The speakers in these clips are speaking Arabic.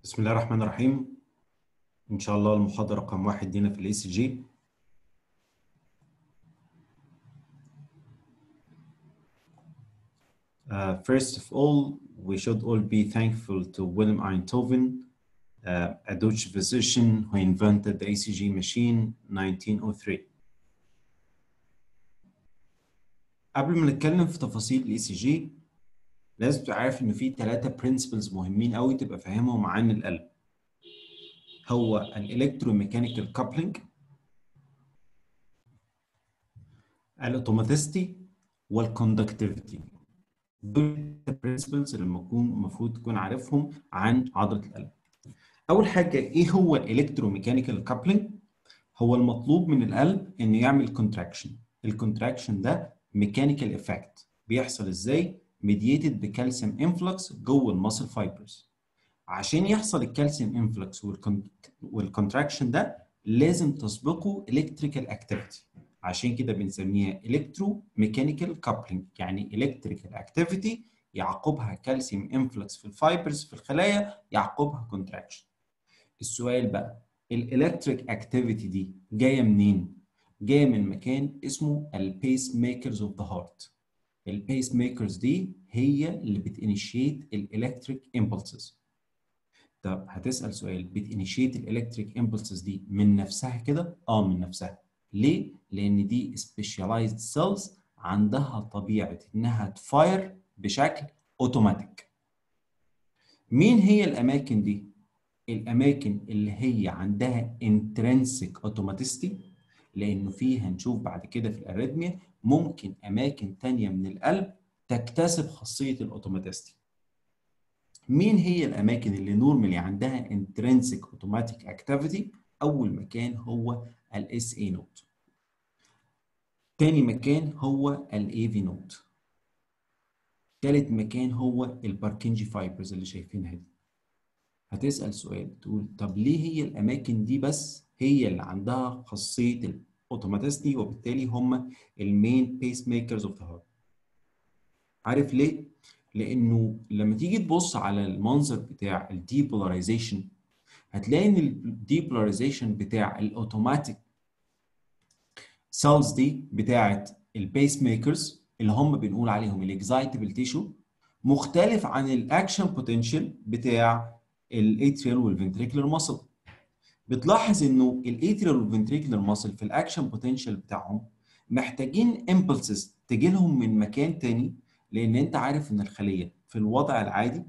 بسم الله الرحمن الرحيم. إن شاء الله المحاضرة رقم 1 لينا في الECG. First of all, we should all be thankful to Willem Einthoven, a Dutch physician who invented the ECG machine 1903. قبل ما نتكلم في تفاصيل الECG لازم تبقى عارف إن في 3 principles مهمين قوي تبقى فاهمهم عن القلب. هو الالكتروميكانيكال كابلنج، الاوتوماتيستي، والكوندكتيفيتي. دول البرنسبلز اللي المفروض تكون عارفهم عن عضله القلب. اول حاجه، ايه هو الالكتروميكانيكال كابلنج؟ هو المطلوب من القلب انه يعمل كونتراكشن. الكونتراكشن ده ميكانيكال افكت بيحصل ازاي؟ ميدييتد بكالسيوم انفلكس جوه الماسل فايبرز. عشان يحصل الكالسيوم انفلكس والكونتراكشن ده لازم تسبقه الكتريكال اكتيفيتي، عشان كده بنسميها الكترو ميكانيكال كابلنج، يعني الكتريكال اكتيفيتي يعقبها كالسيوم انفلكس في الفايبرز في الخلايا يعقبها كونتراكشن. السؤال بقى، الالكتريك اكتيفيتي دي جايه منين؟ جايه من مكان اسمه البيس ميكرز اوف ذا هارت. البيس ميكرز دي هي اللي بتانيشيت الالكتريك امبلسز. طب هتسأل سؤال، بتانيشيت الالكتريك امبلسز دي من نفسها كده؟ من نفسها. ليه؟ لأن دي سبيشاليزد سيلز عندها طبيعة إنها تفاير بشكل أوتوماتيك. مين هي الأماكن دي؟ الأماكن اللي هي عندها انترنسيك اوتوماتيستي، لأنه فيه هنشوف بعد كده في الأريثميا ممكن أماكن تانية من القلب تكتسب خاصية الأوتوماتيستي. مين هي الأماكن اللي نورمالي عندها intrinsic automatic activity؟ أول مكان هو ال SA node. تاني مكان هو ال AV node. تالت مكان هو الباركنجي فايبرز اللي شايفينها دي. هتسأل سؤال تقول طب ليه هي الأماكن دي بس هي اللي عندها خاصية الأوتوماتيستي وبالتالي هم المين بيس ميكرز اوف ذا هارت؟ عارف ليه؟ لأنه لما تيجي تبص على المنظر بتاع الديبولاريزيشن هتلاقي ان الديبولاريزيشن بتاع الاوتوماتيك سيلز دي بتاعت البيس ميكرز اللي هم بنقول عليهم الاكزايتبل تيشو مختلف عن الاكشن بوتنشال بتاع الاتريال والفنتريكولار ماسل. بتلاحظ انه الاتريال والفنتريكولار ماسل في الاكشن بوتنشال بتاعهم محتاجين امبلسز تجي لهم من مكان تاني، لان انت عارف ان الخليه في الوضع العادي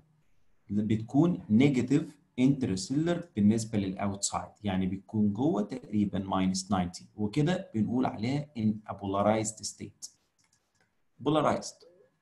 بتكون نيجاتيف انترسيلر بالنسبه للاوتسايد، يعني بتكون جوه تقريبا -90، وكده بنقول عليها ان بولارايزد ستيت. بولارايزد.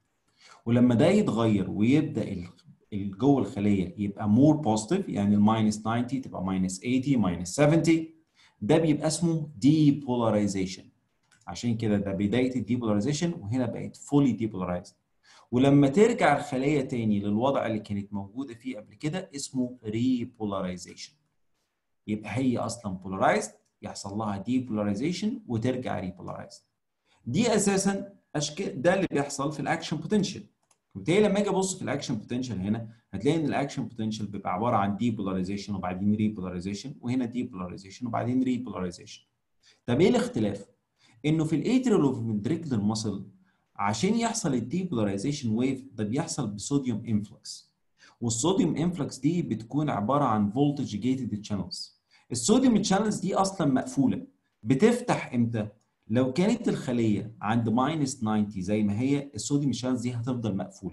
ولما ده يتغير ويبدا جوه الخليه يبقى مور بوزيتيف، يعني ال -90 تبقى -80 -70، ده بيبقى اسمه ديبولاريزيشن. عشان كده ده بدايه الديبولاريزيشن، وهنا بقت فولي ديبولارايزد. ولما ترجع الخلية تاني للوضع اللي كانت موجودة فيه قبل كده اسمه ريبولاريزيشن. يبقى هي أصلا بولارايزد يحصل لها ديبولاريزيشن وترجع ريبولارايزد. دي أساسا ده اللي بيحصل في الأكشن بوتنشال. وبالتالي لما أجي أبص في الأكشن بوتنشال هنا هتلاقي إن الأكشن بوتنشال بيبقى عبارة عن ديبولاريزيشن وبعدين ريبولاريزيشن، وهنا ديبولاريزيشن وبعدين ريبولاريزيشن. طب إيه الاختلاف؟ إنه في الاتريال وفنتريكولار ماسل عشان يحصل الديبولاريزيشن ويف ده بيحصل بصوديوم انفلكس، والصوديوم انفلكس دي بتكون عباره عن فولتج جيتد تشانلز. الصوديوم تشانلز دي اصلا مقفوله، بتفتح امتى؟ لو كانت الخليه عند -90 زي ما هي، الصوديوم تشانلز دي هتفضل مقفوله.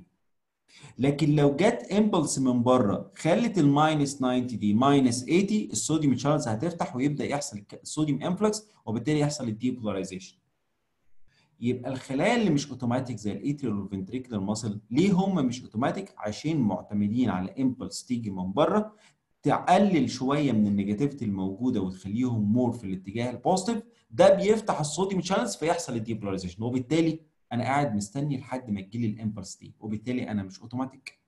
لكن لو جت امبلس من بره خلت ال -90 دي -80، الصوديوم تشانلز هتفتح ويبدا يحصل الصوديوم انفلكس وبالتالي يحصل الديبولاريزيشن. يبقى الخلايا اللي مش اوتوماتيك زي الاتريال والفنتريكولار ماسل، ليه هم مش اوتوماتيك؟ عشان معتمدين على امبلس تيجي من بره تقلل شويه من النيجاتيفيتي الموجوده وتخليهم مور في الاتجاه البوزيتيف. ده بيفتح الصوديوم شانلز فيحصل الديبولاريزيشن، وبالتالي انا قاعد مستني لحد ما تجي لي الامبلس دي، وبالتالي انا مش اوتوماتيك.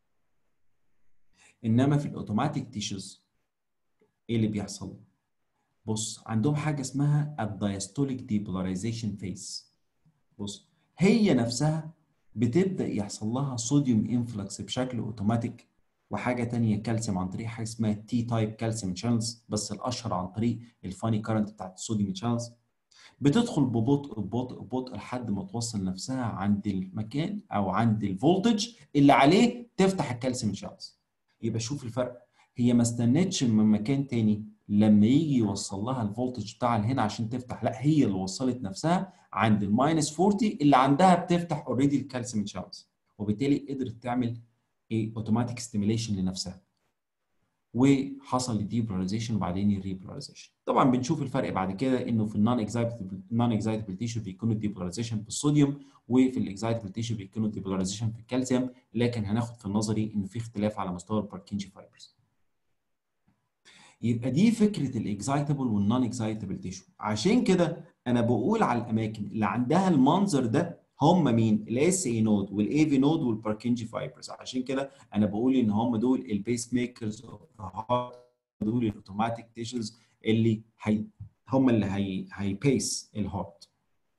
انما في الاوتوماتيك تيشوز ايه اللي بيحصل؟ بص، عندهم حاجه اسمها الدايستوليك ديبولاريزيشن فيز. بص، هي نفسها بتبدأ يحصل لها صوديوم انفلكس بشكل اوتوماتيك وحاجه ثانيه كالسيوم عن طريق حاجه اسمها تي تايب كالسيوم شانلز، بس الاشهر عن طريق الفاني كارنت بتاعت الصوديوم شانلز. بتدخل ببطء ببطء ببطء لحد ما توصل نفسها عند المكان او عند الفولتج اللي عليه تفتح الكالسيوم شانلز. يبقى شوف الفرق، هي ما استنتش من مكان تاني لما يجي يوصل لها الفولتج بتاع هنا عشان تفتح، لا هي اللي وصلت نفسها عند الماينس 40 اللي عندها بتفتح اوريدي الكالسيوم شانلز، وبالتالي قدرت تعمل ايه اوتوماتيك ستيميليشن لنفسها، وحصل الديبولاريزيشن وبعدين الريبولاريزيشن. طبعا بنشوف الفرق بعد كده انه في النون اكزايتبل تيشو بيكون الديبولاريزيشن بالصوديوم، وفي الاكزايتبل تيشو بيكون الديبولاريزيشن في الكالسيوم، لكن هناخد في النظري انه في اختلاف على مستوى الباركنجي فايبرز. يبقى دي فكره الاكزايتبل والنون اكزايتبل تيشو. عشان كده انا بقول على الاماكن اللي عندها المنظر ده هم مين؟ الاس اي نود والاي في نود والباركنجي فايبرز. عشان كده انا بقول ان هم دول البيس ميكرز اوف ذا هارت، دول الاوتوماتيك تيشوز اللي هم اللي هيبيس الهارت.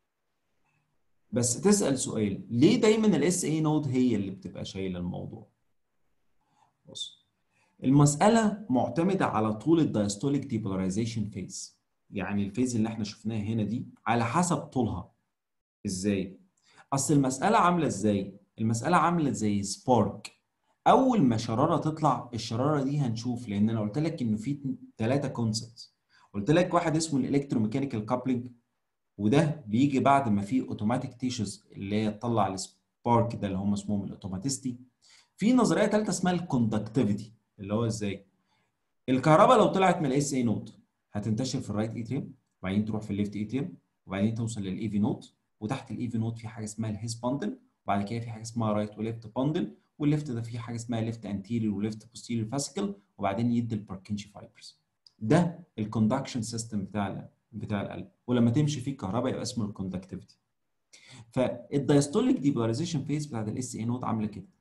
بس تسال سؤال، ليه دايما الاس اي نود هي اللي بتبقى شايله الموضوع؟ بص، المسألة معتمدة على طول الدايستوليك ديبولاريزيشن فيز، يعني الفيز اللي احنا شفناها هنا دي على حسب طولها. ازاي؟ اصل المسألة عاملة ازاي؟ المسألة عاملة زي سبارك. اول ما شرارة تطلع، الشرارة دي هنشوف، لان انا قلت لك انه في 3 كونسبتس. قلت لك واحد اسمه الالكتروميكانيكال كابلنج، وده بيجي بعد ما في اوتوماتيك تيشوز اللي هي تطلع السبارك ده اللي هم اسمهم الاوتوماتيستي. في نظريه ثالثه اسمها الكوندكتيفيتي، اللي هو ازاي الكهرباء لو طلعت من الاس اي نود هتنتشر في الرايت اتريوم، وبعدين تروح في الليفت اتريوم، وبعدين توصل للاي في نود، وتحت الاي في نود في حاجه اسمها الهيس باندل، وبعد كده في حاجه اسمها رايت وليفت باندل، والليفت ده فيه حاجه اسمها ليفت انتيريور وليفت بوستيريور فاسيكل، وبعدين يدي الباركنشي فايبرز. ده الكوندكشن سيستم بتاع القلب، ولما تمشي فيه الكهرباء يبقى اسمه الكوندكتيفيتي. فالدايستوليك ديبولاريزيشن فيز بتاعت الاس اي نود عامله كده،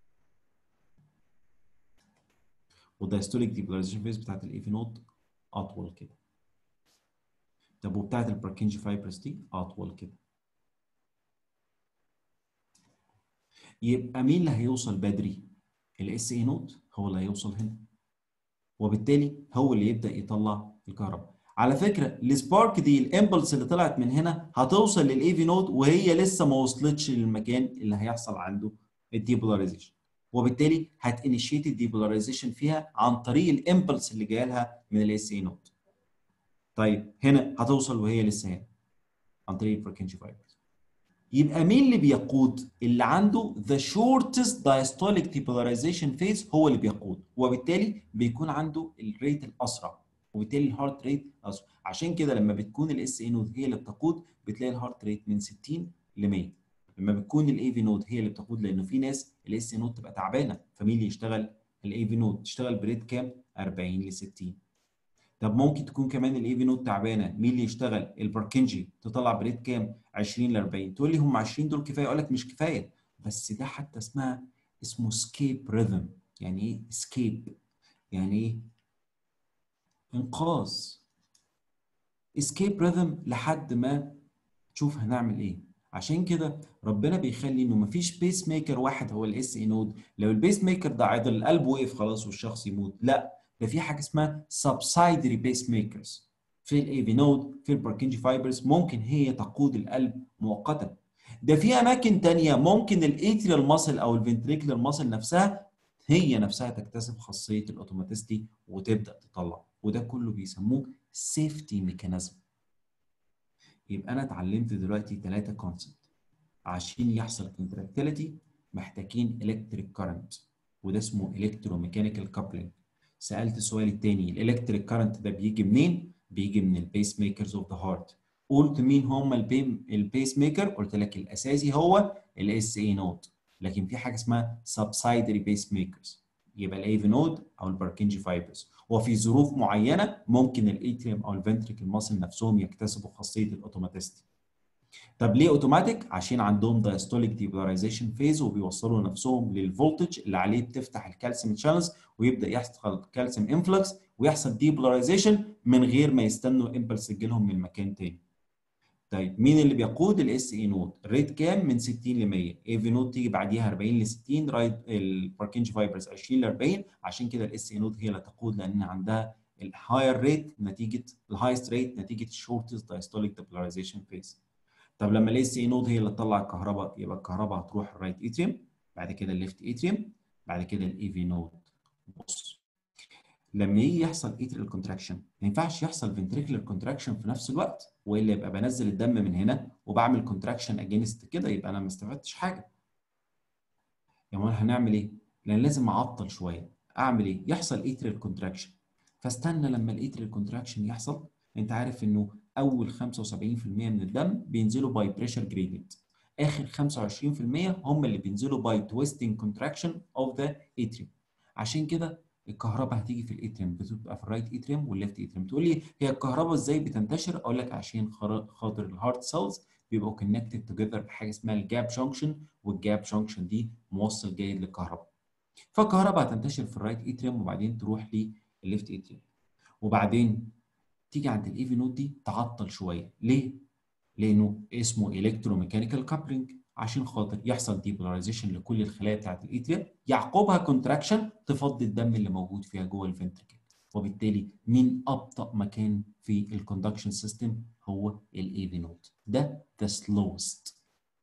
والدايستوليك ديبولاريزيشن فيز بتاعت الاي في نود اطول كده. طب وبتاعت الباركنجي فايبرز دي اطول كده. يبقى مين اللي هيوصل بدري؟ الاس اي نود هو اللي هيوصل هنا، وبالتالي هو اللي يبدا يطلع الكهرباء. على فكره السبارك دي الامبلس اللي طلعت من هنا هتوصل للاي في نود وهي لسه ما وصلتش للمكان اللي هيحصل عنده الديبولاريزيشن، وبالتالي هتانيشيت الديبولاريزيشن فيها عن طريق الامبلس اللي جايه لها من الاس اي نود. طيب هنا هتوصل وهي لسه هنا عن طريق الباركنجي فايبرز. يبقى مين اللي بيقود؟ اللي عنده the shortest diastolic depolarization phase هو اللي بيقود، وبالتالي بيكون عنده الريت الاسرع، وبالتالي الهارت ريت اسرع. عشان كده لما بتكون الاس اي نود هي اللي بتقود بتلاقي الهارت ريت من 60 ل 100. لما بتكون الاي في نود هي اللي بتقود، لانه في ناس الاس اي نود تبقى تعبانه، فمين اللي يشتغل؟ الاي في نود تشتغل بريت كام؟ 40 ل 60. طب ممكن تكون كمان الاي في نود تعبانه، مين اللي يشتغل؟ الباركنجي تطلع بريت كام؟ 20 ل 40. تقول لي هم 20 دول كفايه؟ اقول لك مش كفايه، بس ده حتى اسمه سكيب ريذم. يعني ايه سكيب؟ يعني ايه انقاذ. اسكيب ريذم لحد ما تشوف هنعمل ايه. عشان كده ربنا بيخلي انه مفيش بيس ميكر واحد هو الاس اي نود. لو البيس ميكر ده عضل القلب وقف خلاص والشخص يموت، لا، ده في حاجه اسمها سبسايدري بيس ميكرز في الاي في نود، في الباركنجي فايبرز، ممكن هي تقود القلب مؤقتا. ده في اماكن تانية ممكن الاتريال ماسل او الفنتريكولار ماسل نفسها هي نفسها تكتسب خاصيه الاوتوماتيستي وتبدا تطلع، وده كله بيسموه سيفتي ميكانيزم. يبقى انا اتعلمت دلوقتي 3 كونسبت. عشان يحصل كونتراكتيليتي محتاجين الكتريك كارنت، وده اسمه الكتروميكانيكال كابلنج. سالت السؤال الثاني، الالكتريك كارنت ده بيجي منين؟ بيجي من البيس ميكرز اوف ذا هارت. قلت مين هم البيس ميكر؟ قلت لك الاساسي هو الاس اي نود، لكن في حاجه اسمها سبسايدري بيس ميكرز، يبقى الاي في نود او الباركنجي فايبرز. وفي ظروف معينه ممكن الاتريوم او الفنتريكل ماسل نفسهم يكتسبوا خاصيه الاوتوماتيستي. طب ليه اوتوماتيك؟ عشان عندهم دايستوليك ديبولاريزيشن فيز وبيوصلوا نفسهم للفولتج اللي عليه بتفتح الكالسيوم شانلز، ويبدا يحصل كالسيوم انفلكس ويحصل ديبولاريزيشن من غير ما يستنوا امبلس تجي لهم من مكان تاني. طيب مين اللي بيقود الاس اي نود؟ الريت كام؟ من 60 ل 100. اي في نود تيجي بعديها 40 ل 60، رايت الباركنج فايبرز 20 ل 40. عشان كده الاس اي نود هي اللي تقود، لان عندها الهاير ريت نتيجه الهايست ريت نتيجه الشورتست دايستوليك ديبولاريزيشن فيز. طب لما الاس اي نود هي اللي تطلع الكهرباء، يبقى الكهرباء هتروح الرايت اتريوم، بعد كده الليفت اتريوم، بعد كده الاي في نود. بص، لما يجي يحصل اتريال كونتراكشن ما ينفعش يحصل فنتريكولار كونتراكشن في نفس الوقت، والا يبقى بنزل الدم من هنا وبعمل كونتراكشن اجينست كده، يبقى انا ما استفدتش حاجه. يا امال هنعمل ايه؟ لان لازم اعطل شويه. اعمل ايه؟ يحصل اتريال كونتراكشن، فاستنى لما الاتريال كونتراكشن يحصل. انت عارف انه اول 75% من الدم بينزلوا باي بريشر جريدينت، اخر 25% هم اللي بينزلوا باي تويستنج كونتراكشن اوف ذا اتريوم. عشان كده الكهرباء هتيجي في الاتريوم بتبقى في الرايت اتريوم والليفت اتريوم. تقول لي هي الكهرباء ازاي بتنتشر؟ اقول لك عشان خاطر الهارت سيلز بيبقوا كونكتد توجذر بحاجه اسمها الجاب جانكشن، والجاب جانكشن دي موصل جيد للكهرباء. فالكهرباء هتنتشر في الرايت اتريوم وبعدين تروح للليفت اتريوم، وبعدين تيجي عند الاي في نود دي تعطل شويه. ليه؟ لانه اسمه الكتروميكانيكال كابلنج، عشان خاطر يحصل ديبولاريزيشن لكل الخلايا بتاعت الاتريوم، يعقبها كونتراكشن تفضي الدم اللي موجود فيها جوه الفنتركل. وبالتالي مين ابطا مكان في الكوندكشن سيستم؟ هو الاي في نود، ده ذا سلوست.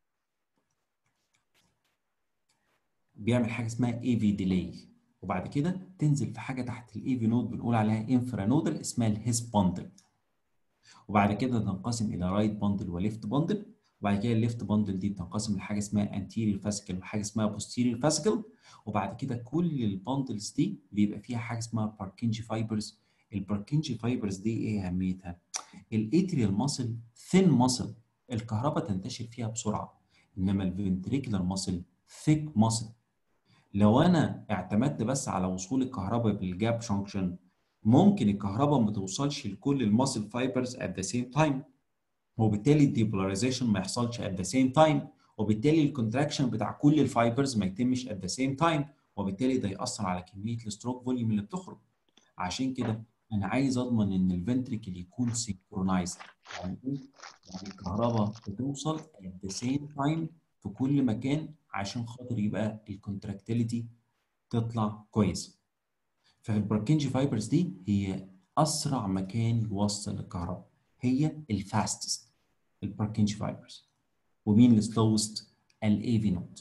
بيعمل حاجه اسمها اي في ديلي، وبعد كده تنزل في حاجه تحت الاي في نود بنقول عليها انفرا نودل اسمها الهيس باندل، وبعد كده تنقسم الى رايت باندل وليفت باندل، وبعد كده الليفت باندل دي تنقسم لحاجه اسمها انتيريور فاسيكل وحاجه اسمها بوستيريور فاسيكل، وبعد كده كل الباندلز دي بيبقى فيها حاجه اسمها باركنجي فايبرز. الباركنجي فايبرز دي ايه اهميتها؟ الاتريال ماسل ثين ماسل، الكهرباء تنتشر فيها بسرعه، انما الفنتريكولار ماسل ثيك ماسل. لو انا اعتمدت بس على وصول الكهرباء بالجاب جانكشن، ممكن الكهرباء ما توصلش لكل الماسل فايبرز at the same time، وبالتالي الديبولاريزيشن ما يحصلش at the same time، وبالتالي الكونتراكشن بتاع كل الفايبرز ما يتمش at the same time، وبالتالي ده يأثر على كمية الستروك فوليوم اللي بتخرج. عشان كده انا عايز اضمن ان الفنتريكل يكون سينكرونايزد. يعني ايه؟ يعني الكهرباء بتوصل at the same time في كل مكان، عشان خاطر يبقى الكونتراكتيليتي تطلع كويس. فالبركنجي فايبرز دي هي اسرع مكان يوصل الكهرباء، هي الفاستست البركنجي فايبرز. ومين السلوست؟ الاي في نود.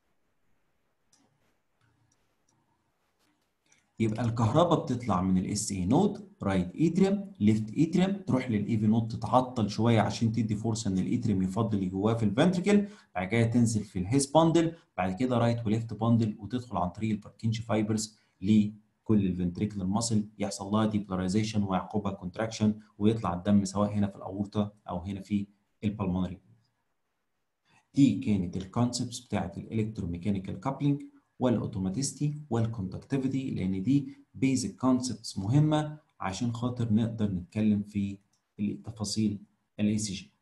يبقى الكهرباء بتطلع من الاس اي نود رايت اتريم ليفت اتريم، تروح للاي في نود تتعطل شويه عشان تدي فرصه ان الاتريم يفضل اللي جواه في الفنتركل، بعد كده تنزل في الهيس باندل، بعد كده رايت وليفت باندل، وتدخل عن طريق البركنجي فايبرز لكل الفنتريكولار ماسل، يحصل لها ديبولاريزيشن ويعقبها كونتراكشن، ويطلع الدم سواء هنا في الاورطه او هنا في البلمونري. دي كانت الكونسبتس بتاعت الالكتروميكانيكال كابلنج والاوتوماتيستي والكوندكتيفيتي، لان دي بيزك كونسبتس مهمه عشان خاطر نقدر نتكلم في التفاصيل الاي سي جي.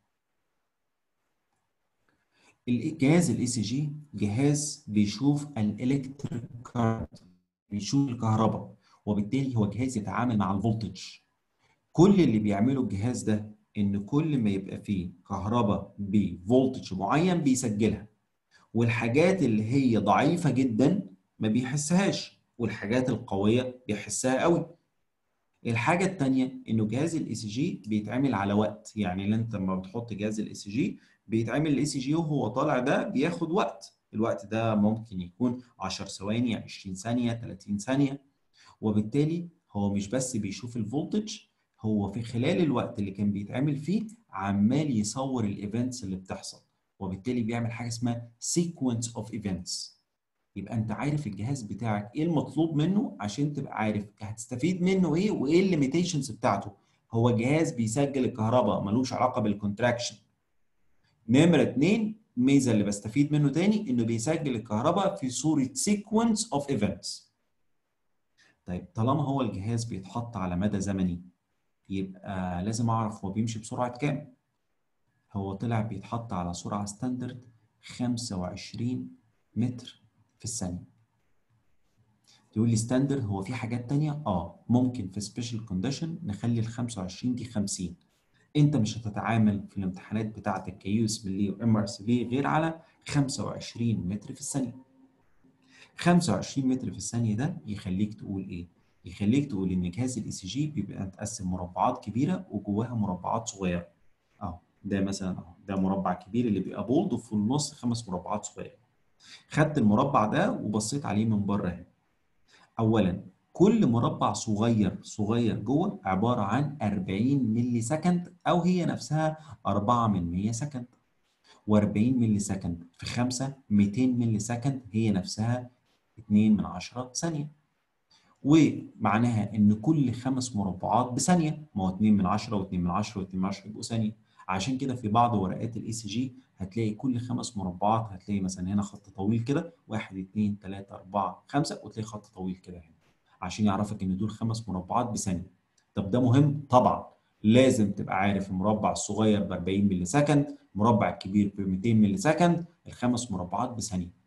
الجهاز الاي سي جي جهاز بيشوف الالكتريك كارنت، بيشوف الكهرباء، وبالتالي هو جهاز يتعامل مع الفولتج. كل اللي بيعمله الجهاز ده ان كل ما يبقى فيه كهرباء بفولتج معين بيسجلها، والحاجات اللي هي ضعيفة جدا ما بيحسهاش، والحاجات القوية بيحسها قوي. الحاجة التانية انه جهاز الاي سي جي بيتعمل على وقت، يعني انت لما بتحط جهاز الاي سي جي بيتعمل الاي سي جي وهو طالع ده بياخد وقت، الوقت ده ممكن يكون 10 ثواني 20 ثانية 30 ثانية، وبالتالي هو مش بس بيشوف الفولتج، هو في خلال الوقت اللي كان بيتعمل فيه عمال يصور الايفنتس اللي بتحصل، وبالتالي بيعمل حاجه اسمها سيكونس اوف ايفنتس. يبقى انت عارف الجهاز بتاعك ايه المطلوب منه عشان تبقى عارف هتستفيد منه ايه وايه الليميتيشنز بتاعته. هو جهاز بيسجل الكهرباء ملوش علاقه بالكونتراكشن. نمره اتنين، الميزه اللي بستفيد منه تاني انه بيسجل الكهرباء في صوره سيكونس اوف ايفنتس. طيب طالما هو الجهاز بيتحط على مدى زمني، يبقى لازم اعرف هو بيمشي بسرعه كام. هو طلع بيتحط على سرعه ستاندرد 25 متر في الثانيه. تقول لي ستاندرد، هو في حاجات تانية ممكن في سبيشال كونديشن نخلي ال 25 دي 50، انت مش هتتعامل في الامتحانات بتاعتك كيو اس بي وام ار سي غير على 25 متر في الثانيه. 25 متر في الثانيه ده يخليك تقول ايه؟ يخليك تقول ان جهاز الاي سي جي بيبقى متقسم مربعات كبيره وجواها مربعات صغيره. اهو ده مثلا، اهو ده مربع كبير اللي بيبقى بولد وفي النص 5 مربعات صغيره. خدت المربع ده وبصيت عليه من بره هنا. اولا كل مربع صغير صغير جوه عباره عن 40 ملي سكند، او هي نفسها 4 من 100 سكند. و40 ملي سكند في 5 200 ملي سكند، هي نفسها 2 من 10 ثانيه. ومعناها ان كل 5 مربعات بثانيه، ما هو 2 من 10 و2 من 10 و2 من 10 يبقوا ثانيه. عشان كده في بعض ورقات الاي سي جي هتلاقي كل 5 مربعات هتلاقي مثلا هنا خط طويل كده 1 2 3 4 5، وتلاقي خط طويل كده هنا عشان يعرفك ان دول 5 مربعات بثانيه. طب ده مهم؟ طبعا. لازم تبقى عارف المربع الصغير ب 40 ملي سكند، المربع الكبير ب 200 ملي سكند، ال5 مربعات بثانيه.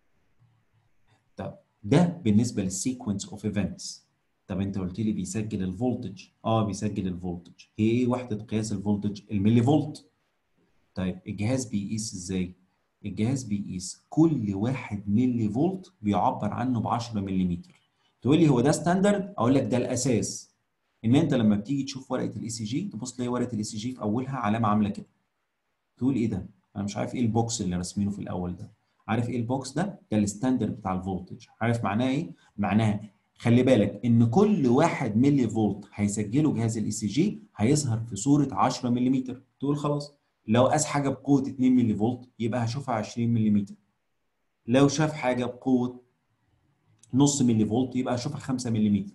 طب ده بالنسبه للسيكونس اوف ايفنتس. طب انت قلت لي بيسجل الفولتج. بيسجل الفولتج. هي ايه وحده قياس الفولتج؟ الملي فولت. طيب الجهاز بيقيس ازاي؟ الجهاز بيقيس كل 1 ملي فولت بيعبر عنه ب 10 ملم. تقول لي هو ده ستاندرد؟ اقول لك ده الاساس. ان انت لما بتيجي تشوف ورقه الاي سي جي تبص تلاقي ورقه الاي سي جي في اولها علامه عامله كده. تقول ايه ده؟ انا مش عارف ايه البوكس اللي راسمينه في الاول ده. عارف ايه البوكس ده؟ ده الستاندرد بتاع الفولتج. عارف معناه ايه؟ معناها خلي بالك ان كل 1 ملي فولت هيسجله جهاز الاي سي جي هيظهر في صوره 10 ملم. تقول خلاص، لو قاس حاجه بقوه 2 ملي فولت يبقى هشوفها 20 ملم. لو شاف حاجه بقوه نص ملي فولت يبقى هشوفها 5 ملم.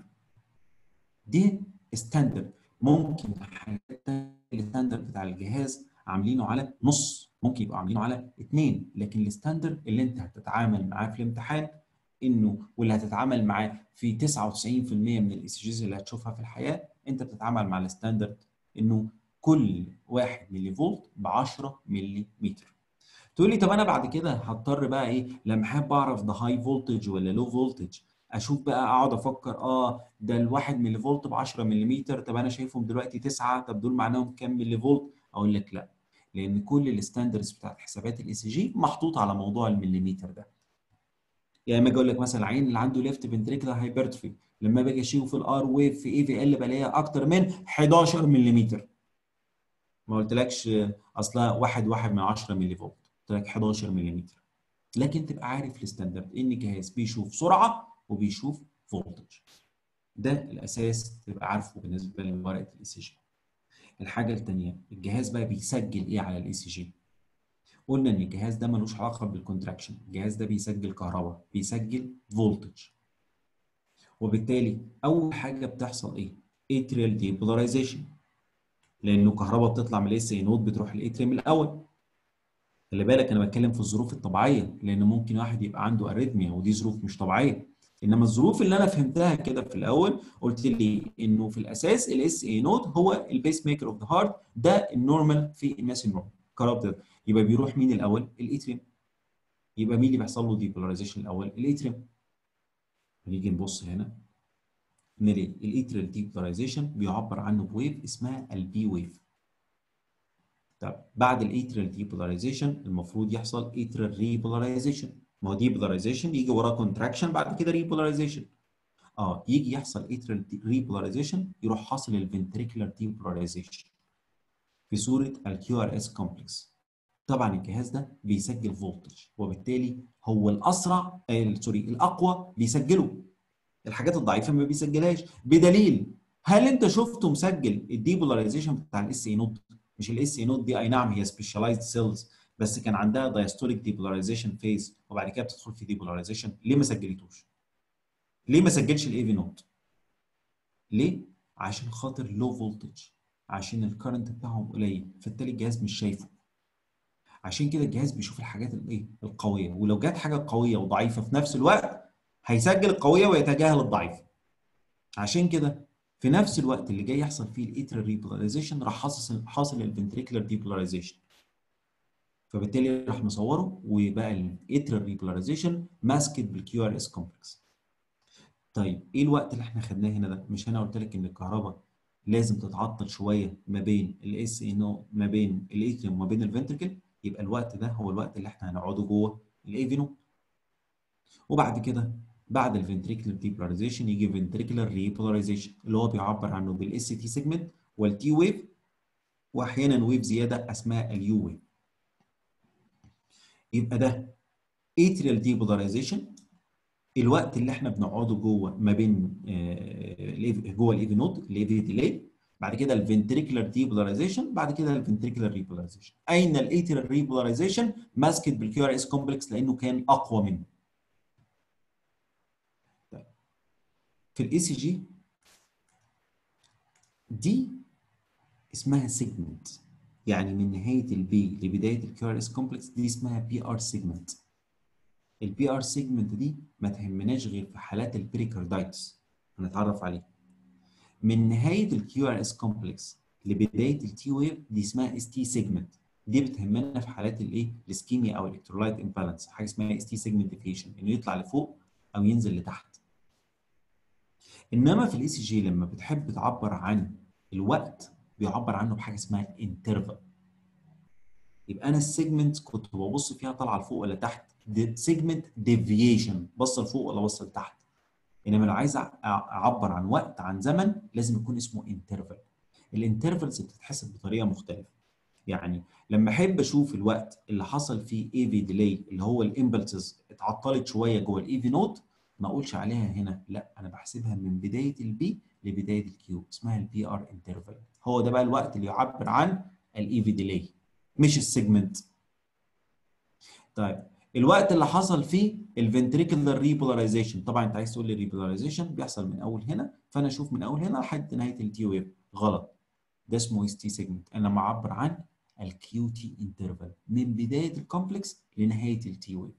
دي ستاندرد. ممكن حاجات الستاندرد بتاع الجهاز عاملينه على نص، ممكن يبقوا عاملينه على 2، لكن الستاندرد اللي انت هتتعامل معاه في الامتحان انه، واللي هتتعامل معاه في 99% من الاي سي جيز اللي هتشوفها في الحياه، انت بتتعامل مع الستاندرد انه كل 1 ملي فولت ب 10 ملي متر. تقول لي طب انا بعد كده هضطر بقى ايه لما احب اعرف ده هاي فولتج ولا لو فولتج؟ اشوف بقى اقعد افكر ده الواحد ملي فولت ب 10 ملم، طب انا شايفهم دلوقتي 9، طب دول معناهم كام ملي فولت؟ اقول لك لا، لان كل الستاندردز بتاعت حسابات الاي سي جي محطوط على موضوع المليمتر ده. يعني لما اجي اقول لك مثلا العين اللي عنده ليفت فنتريكولار هايبرتروفي، لما باجي اشيله في الار ويف في اي في ال بلاقيها اكتر من 11 ملم. ما قلتلكش اصلها 1 من 10 ملي فولت، قلت لك 11 ملم. لكن تبقى عارف الستاندرد ان الجهاز بيشوف سرعه وبيشوف فولتج. ده الاساس تبقى عارفه بالنسبه لورقه الاي سي جي. الحاجه الثانيه، الجهاز بقى بيسجل ايه على الاي سي جي؟ قلنا ان الجهاز ده ملوش علاقه بالكونتراكشن، الجهاز ده بيسجل كهرباء، بيسجل فولتج. وبالتالي اول حاجه بتحصل ايه؟ اتريال ديبولاريزيشن، لانه كهرباء بتطلع من الاس اي نود بتروح الاتريم الاول. خلي بالك انا بتكلم في الظروف الطبيعيه، لان ممكن واحد يبقى عنده اريثميا ودي ظروف مش طبيعيه. انما الظروف اللي انا فهمتها كده في الاول قلت لي انه في الاساس الاس اي نود هو البيس ميكر اوف ذا هارت، ده النورمال في الناس النورمال كهرباء. يبقى بيروح مين الاول؟ الاتريم. يبقى مين اللي بيحصل له ديبولاريزيشن الاول؟ الاتريم. نيجي نبص هنا نلاقي الاتريال ديبولاريزيشن بيعبر عنه بويف اسمها البي ويف. طب بعد الاتريال ديبولاريزيشن المفروض يحصل اتريال ريبولاريزيشن. ما هو ديبولاريزيشن يجي وراه كونتراكشن بعد كده ريبولاريزيشن. يجي يحصل اتريال ريبولاريزيشن يروح حاصل الفنتريكولار ديبولاريزيشن في صوره الكيو ار اس كومبلكس. طبعا الجهاز ده بيسجل فولتج، وبالتالي هو الاسرع سوري الاقوى بيسجله. الحاجات الضعيفه ما بيسجلهاش. بدليل، هل انت شفته مسجل الديبولاريزيشن بتاع الاس اي نوت؟ مش الاس اي نوت دي اي نعم هي سبيشاليزد سيلز، بس كان عندها دايستوليك ديبولاريزيشن فيز وبعد كده بتدخل في ديبولاريزيشن. ليه ما سجلتوش؟ ليه ما سجلش الاي في نوت؟ ليه؟ عشان خاطر لو فولتج، عشان الكرنت بتاعهم قليل، فبالتالي الجهاز مش شايفه. عشان كده الجهاز بيشوف الحاجات الايه القويه، ولو جت حاجه قويه وضعيفه في نفس الوقت هيسجل القويه ويتجاهل الضعيفه. عشان كده في نفس الوقت اللي جاي يحصل فيه الاتريال ريبولاريزيشن راح حاصل الفنتريكولار ديبولاريزيشن، فبالتالي راح مصوره وبقى الاتريال ريبولاريزيشن ماسكت بالكيو ار اس كومبلكس. طيب ايه الوقت اللي احنا خدناه هنا ده؟ مش انا قلت لك ان الكهرباء لازم تتعطل شويه ما بين الاس اي نو، ما بين الاتريوم وما بين الفنتركل، يبقى الوقت ده هو الوقت اللي احنا هنقعده جوه الاي في نود. وبعد كده بعد الفنتريكولار ديبولاريزيشن يجي فنتريكولار ريبولاريزيشن اللي هو بيعبر عنه بالاس تي سيجمنت والتي ويف، واحيانا ويف زياده اسمها اليو ويف. يبقى ده اتريال ديبولاريزيشن، الوقت اللي احنا بنقعده جوه ما بين جوه الاي في نود الاي في ديلي. بعد كده الفنتريكولار ديبولاريزيشن، بعد كده الفنتريكولار ريبولاريزيشن. اين الاتريال ريبولاريزيشن؟ ماسكت بالكيو ار اس كومبلكس لانه كان اقوى منه. طيب في الاي سي جي دي اسمها سيجمنت، يعني من نهايه البي لبدايه الكيو ار اس كومبلكس دي اسمها بي ار سيجمنت. البي ار سيجمنت دي ما تهمناش غير في حالات البريكاردايتس هنتعرف عليها. من نهايه الكيو ار اس كومبلكس لبدايه التي ويف دي اسمها اس تي سيجمنت، دي بتهمنا في حالات الايه الاسكيميا او الكترولايت امبالانس، حاجه اسمها اس تي سيجمنت ديفيشن، انه يطلع لفوق او ينزل لتحت. انما في الاي سي جي لما بتحب تعبر عن الوقت بيعبر عنه بحاجه اسمها الانترفال. يبقى انا السيجمنت كنت ببص فيها طالعه لفوق ولا تحت، سيجمنت ديفيشن بص لفوق ولا بص لتحت. انما لو عايز اعبر عن وقت عن زمن لازم يكون اسمه انترفال. الانترفالز بتتحسب بطريقه مختلفه. يعني لما احب اشوف الوقت اللي حصل فيه اي في ديلي اللي هو الامبلسز اتعطلت شويه جوه الاي في نود، ما اقولش عليها هنا، لا انا بحسبها من بدايه البي لبدايه الكيو، اسمها البي ار انترفال. هو ده بقى الوقت اللي يعبر عن الاي في ديلي مش السيجمنت. طيب الوقت اللي حصل فيه الفنتريكولار ريبولاريزيشن، طبعا انت عايز تقول لي ريبولاريزيشن بيحصل من اول هنا، فانا اشوف من اول هنا لحد نهايه التي ويف، غلط. ده اسمه اس تي سيجمنت. انا لما اعبر عن الكيو تي انترفال من بدايه الكومبلكس لنهايه التي ويف.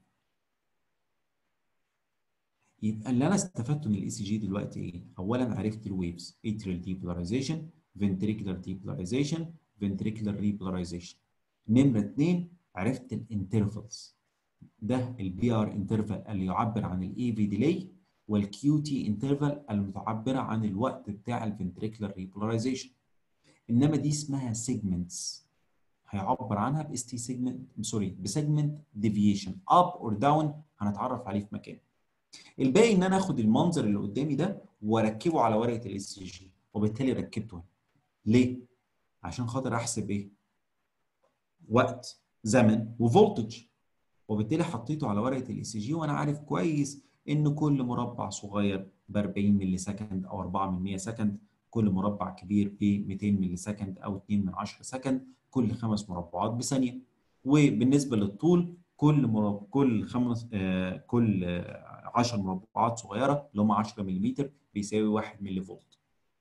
يبقى اللي انا استفدته من الاي سي جي دلوقتي ايه؟ اولا عرفت الويفز، اتريال ديبولاريزيشن، فنتريكولار ديبولاريزيشن، فنتريكولار ريبولاريزيشن. نمره اثنين عرفت الانترفالز، ده البي ار انترفال اللي يعبر عن الاي في ديلي، والكيو تي انترفال المتعبره عن الوقت بتاع الفنتريكولار ريبولاريزيشن. انما دي اسمها سيجمنتس، هيعبر عنها باس تي سيجمنت، سوري بسيجمنت ديفيشن اب اور داون، هنتعرف عليه في مكان. الباقي ان انا اخد المنظر اللي قدامي ده واركبه على ورقه الاس سي جي، وبالتالي ركبته هنا. ليه؟ عشان خاطر احسب ايه؟ وقت، زمن، وفولتج. وبالتالي حطيته على ورقه الاي سي جي وانا عارف كويس ان كل مربع صغير ب 40 ملي سكند او 4 من 100 سكند، كل مربع كبير ب 200 ملي سكند او 2 من 10 سكند، كل 5 مربعات بثانيه. وبالنسبه للطول كل 10 مربعات صغيره اللي هم 10 ملم بيساوي 1 ملي فولت.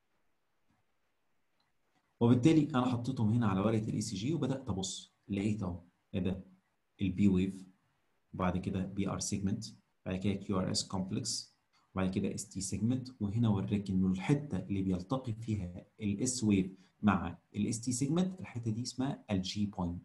وبالتالي انا حطيتهم هنا على ورقه الاي سي جي وبدات ابص، لقيت اهو ده البي ويف، وبعد كده بي ار سيجمنت، بعد كده كيو ار اس كومبلكس، وبعد كده اس تي سيجمنت. وهنا اوريك انه الحته اللي بيلتقي فيها الاس ويف مع الاس تي سيجمنت الحته دي اسمها الجي بوينت.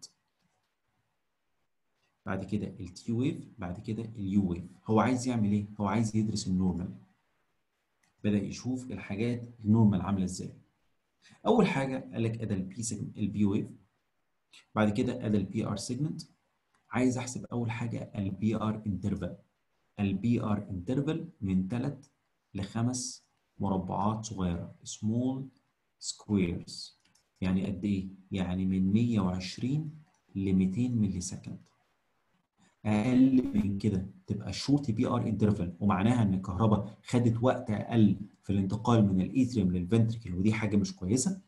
بعد كده التي ويف، بعد كده اليو ويف. هو عايز يعمل ايه؟ هو عايز يدرس النورمال، بدا يشوف الحاجات النورمال عامله ازاي. اول حاجه قال لك ادى البي سيجمنت البي ويف، بعد كده ادى البي ار سيجمنت. عايز احسب اول حاجه البي ار انترفال. البي ار انترفال من 3 ل 5 مربعات صغيره، سمول سكويرز. يعني قد ايه؟ يعني من 120 ل 200 ملي سكند. اقل من كده تبقى شورت بي ار انترفال، ومعناها ان الكهرباء خدت وقت اقل في الانتقال من الايثريوم للفنتريكل، ودي حاجه مش كويسه.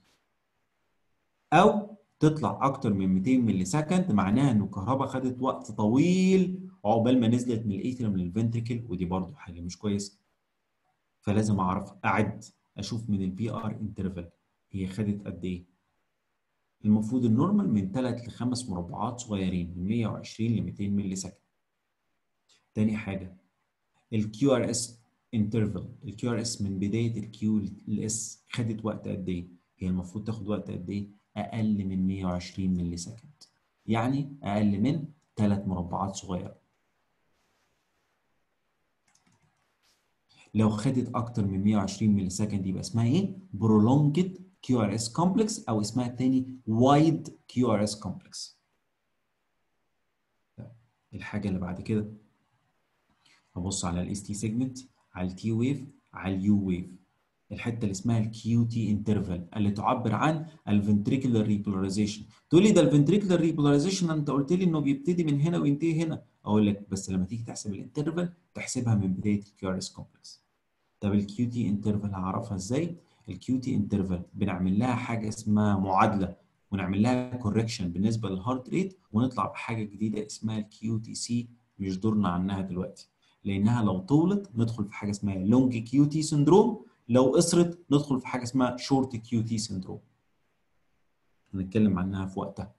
او تطلع اكتر من 200 ملي سكند، معناها ان الكهرباء خدت وقت طويل عقبال ما نزلت من الايثريوم للفنتريكل، ودي برضو حاجه مش كويسه. فلازم اعرف اعد، اشوف من البي ار انترفال هي خدت قد ايه. المفروض النورمال من 3 ل 5 مربعات صغيرين، من 120 ل 200 ملي سكند. تاني حاجه الكيو ار اس انترفال، الكيو ار اس من بدايه الكيو للاس خدت وقت قد ايه؟ هي المفروض تاخد وقت قد ايه؟ اقل من 120 ملي سكند، يعني اقل من 3 مربعات صغيره. لو خدت اكتر من 120 ملي سكند يبقى اسمها ايه؟ prolonged كيو ار اس كومبلكس او اسمها الثاني وايد كيو ار اس كومبلكس. الحاجه اللي بعد كده هبص على الاس تي سيجمنت، على التي ويف، على اليو ويف. الحته اللي اسمها الكيو تي انترفال اللي تعبر عن الفنتريكولار ريبولاريزيشن. تقول لي ده الفنتريكولار ريبولاريزيشن انت قلت لي انه بيبتدي من هنا وينتهي هنا. اقول لك بس لما تيجي تحسب الانترفال تحسبها من بدايه الكيو ار اس كومبلكس. طب الكيو تي انترفال هعرفها ازاي؟ الكيو تي انترفال بنعمل لها حاجه اسمها معادله ونعمل لها كوركشن بالنسبه للهارت ريت ونطلع بحاجه جديده اسمها الكيو تي سي. مش دورنا عنها دلوقتي لانها لو طولت ندخل في حاجه اسمها لونج كيو تي سندروم، لو قصرت ندخل في حاجه اسمها شورت كيو تي سندروم. هنتكلم عنها في وقتها.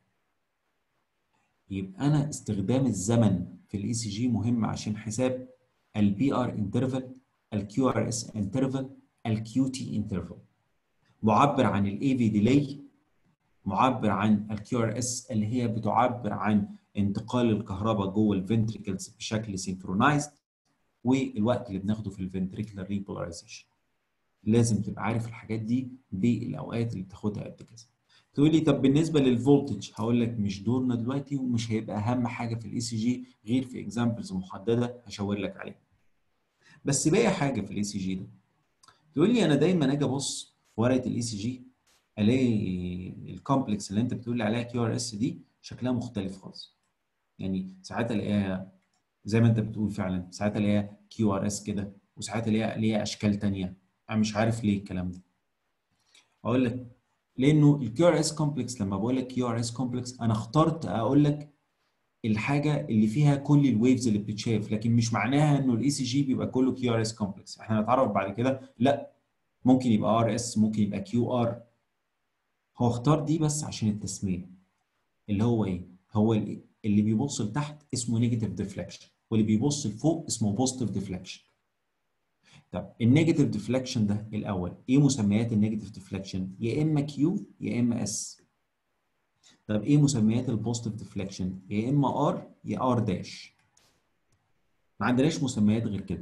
يبقى انا استخدام الزمن في الاي سي جي مهم عشان حساب البي ار انترفال، الكيو ار اس انترفال، الكيو تي انترفال. معبر عن الاي في ديلي، معبر عن الكيو ار اس اللي هي بتعبر عن انتقال الكهرباء جوه الفنتريكلز بشكل سينكرونايزد، والوقت اللي بناخده في الفنتريكولار ريبولاريزيشن. لازم تبقى عارف الحاجات دي بالاوقات اللي بتاخدها قد كده. تقول لي طب بالنسبه للفولتج، هقول لك مش دورنا دلوقتي ومش هيبقى اهم حاجه في الاي سي جي غير في اكزامبلز محدده هشاور لك عليها. بس باقي حاجه في الاي سي جي ده، تقول لي انا دايما اجي ابص في ورقه الاي سي جي الاقي الكومبلكس اللي انت بتقول لي عليها كيو ار اس دي شكلها مختلف خالص. يعني ساعات الاقيها زي ما انت بتقول فعلا، ساعات الاقيها كيو ار اس كده وساعات الاقيها ليها اشكال ثانيه. انا مش عارف ليه الكلام ده. اقول لك لانه الكيو ار اس كومبلكس، لما بقول لك كيو ار اس كومبلكس انا اخترت اقول لك الحاجه اللي فيها كل الويفز اللي بتتشاف، لكن مش معناها انه الاي سي جي بيبقى كله كيو ار اس كومبلكس. احنا هنتعرف بعد كده لا، ممكن يبقى ار اس، ممكن يبقى كيو ار. هو اختار دي بس عشان التسميه. اللي هو ايه؟ هو اللي بيبص لتحت اسمه نيجاتيف ديفليكشن، واللي بيبص لفوق اسمه بوزيتيف ديفليكشن. طب النيجاتيف ديفليكشن ده الاول ايه مسميات النيجاتيف ديفليكشن؟ يا اما كيو يا اما اس. طب ايه مسميات البوزيتيف ديفليكشن؟ يا اما ار يا ار داش. ما عندناش مسميات غير كده.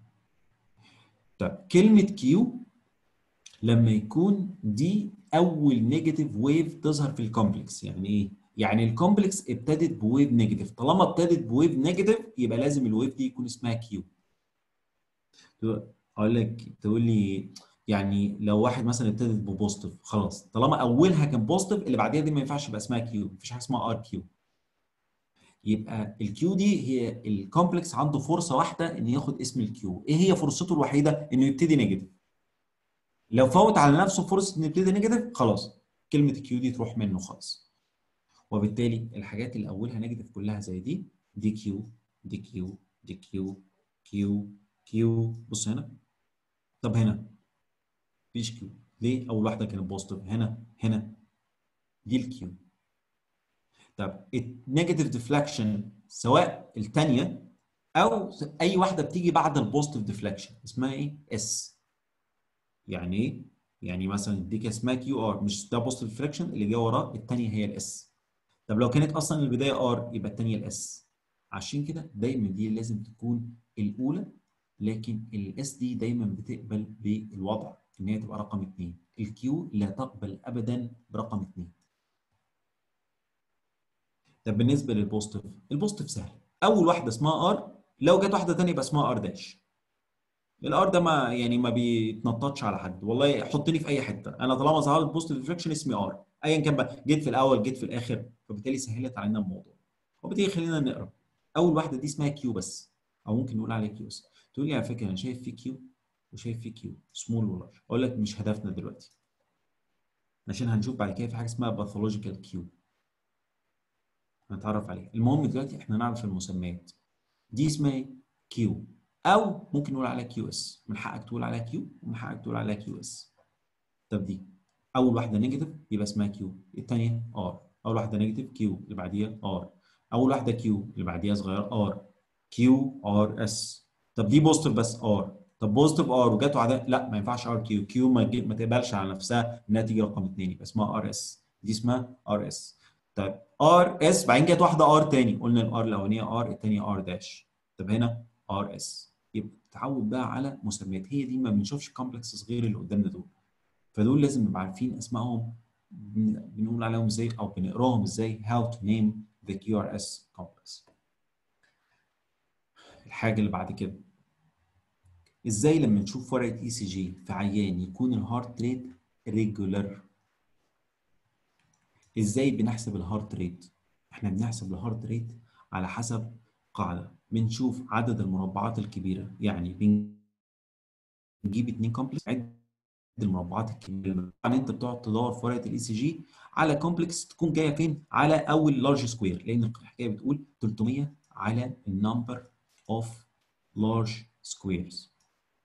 طب كلمه كيو لما يكون دي اول نيجاتيف ويف تظهر في الكومبلكس. يعني ايه؟ يعني الكومبلكس ابتدت بويف نيجاتيف، طالما ابتدت بويف نيجاتيف يبقى لازم الويف دي يكون اسمها كيو. اقول لك تقول لي يعني لو واحد مثلا ابتدت ببوزيتيف خلاص، طالما اولها كان بوزيتيف اللي بعديها دي ما ينفعش يبقى اسمها كيو، مفيش حاجه اسمها ار كيو. يبقى الكيو دي هي الكومبلكس عنده فرصه واحده ان ياخد اسم الكيو. ايه هي فرصته الوحيده؟ انه يبتدي نيجاتيف. لو فوت على نفسه فرصه انه يبتدي نيجاتيف خلاص كلمه كيو دي تروح منه خالص. وبالتالي الحاجات اللي اولها نيجاتيف كلها زي دي، دي كيو، دي كيو، دي كيو، كيو، كيو. بص هنا. طب هنا مفيش كيو. ليه؟ اول واحده كانت بوزيتيف. هنا دي الكيو. طب النيجاتيف ديفليكشن سواء الثانيه او اي واحده بتيجي بعد البوزيتيف ديفليكشن اسمها ايه؟ اس. يعني ايه؟ يعني مثلا دي كان اسمها كيو ار، مش ده بوزيتيف ديفليكشن اللي جاي وراه الثانيه هي الاس. طب لو كانت اصلا البدايه ار يبقى الثانيه الاس. عشان كده دايما دي لازم تكون الاولى، لكن الاس دي دايما بتقبل بالوضع ان هي تبقى رقم 2. الكيو لا تقبل ابدا برقم 2. طب بالنسبه للبوزيتيف، البوزيتيف سهل. اول واحده اسمها ار، لو جت واحده ثانيه يبقى اسمها ار داش. الار ده ما يعني ما بيتنططش على حد، والله حطني في اي حته انا طالما ظهرت بوزيتيف ريفليكشن اسمي ار ايا كان بقى، جيت في الاول جيت في الاخر، فبالتالي سهلت علينا الموضوع. وبالتالي خلينا نقرا. اول واحده دي اسمها كيو بس، او ممكن نقول عليها كيو بس. تقول لي على فكره انا شايف في كيو وشايف في كيو سمول ولارج. اقول لك مش هدفنا دلوقتي، عشان هنشوف بعد كده في حاجه اسمها باثولوجيكال كيو هنتعرف عليها. المهم دلوقتي احنا نعرف المسميات. دي اسمها ايه؟ كيو، او ممكن نقول عليها كيو اس. من حقك تقول عليها كيو ومن حقك تقول عليها كيو اس. طب دي اول واحده نيجاتيف يبقى اسمها كيو، الثانيه ار. اول واحده نيجاتيف كيو اللي بعديها ار، اول واحده كيو اللي بعديها صغير ار، كيو ار اس. طب دي بوزيتيف بس ار. طب بوزيتيف ار وجت بعدها لا ما ينفعش ار كيو، كيو ما تقبلش على نفسها انها تيجي رقم 2 يبقى اسمها ار اس. دي اسمها ار اس. طيب ار اس بعدين جت واحده ار تاني، قلنا الار الاولانيه ار الثانيه ار داش. طب هنا ار اس. يبقى تعود بقى على مسميات، هي دي ما بنشوفش كومبلكسز غير اللي قدامنا دول. فدول لازم نبقى عارفين اسمائهم، بنقول عليهم ازاي او بنقراهم ازاي. how to name the QRS complex. الحاجه اللي بعد كده، ازاي لما نشوف ورقه اي سي جي في عيان يكون الهارت ريت ريجولار؟ ازاي بنحسب الهارت ريت؟ احنا بنحسب الهارت ريت على حسب قاعده، بنشوف عدد المربعات الكبيره، يعني بنجيب 2 كومبلكس، عد المربعات الكبيره. يعني انت بتقعد تدور في ورقه الاي سي جي على كومبلكس تكون جايه فين؟ على اول لارج سكوير، لان الحكايه بتقول 300 على النمبر اوف لارج سكويرز.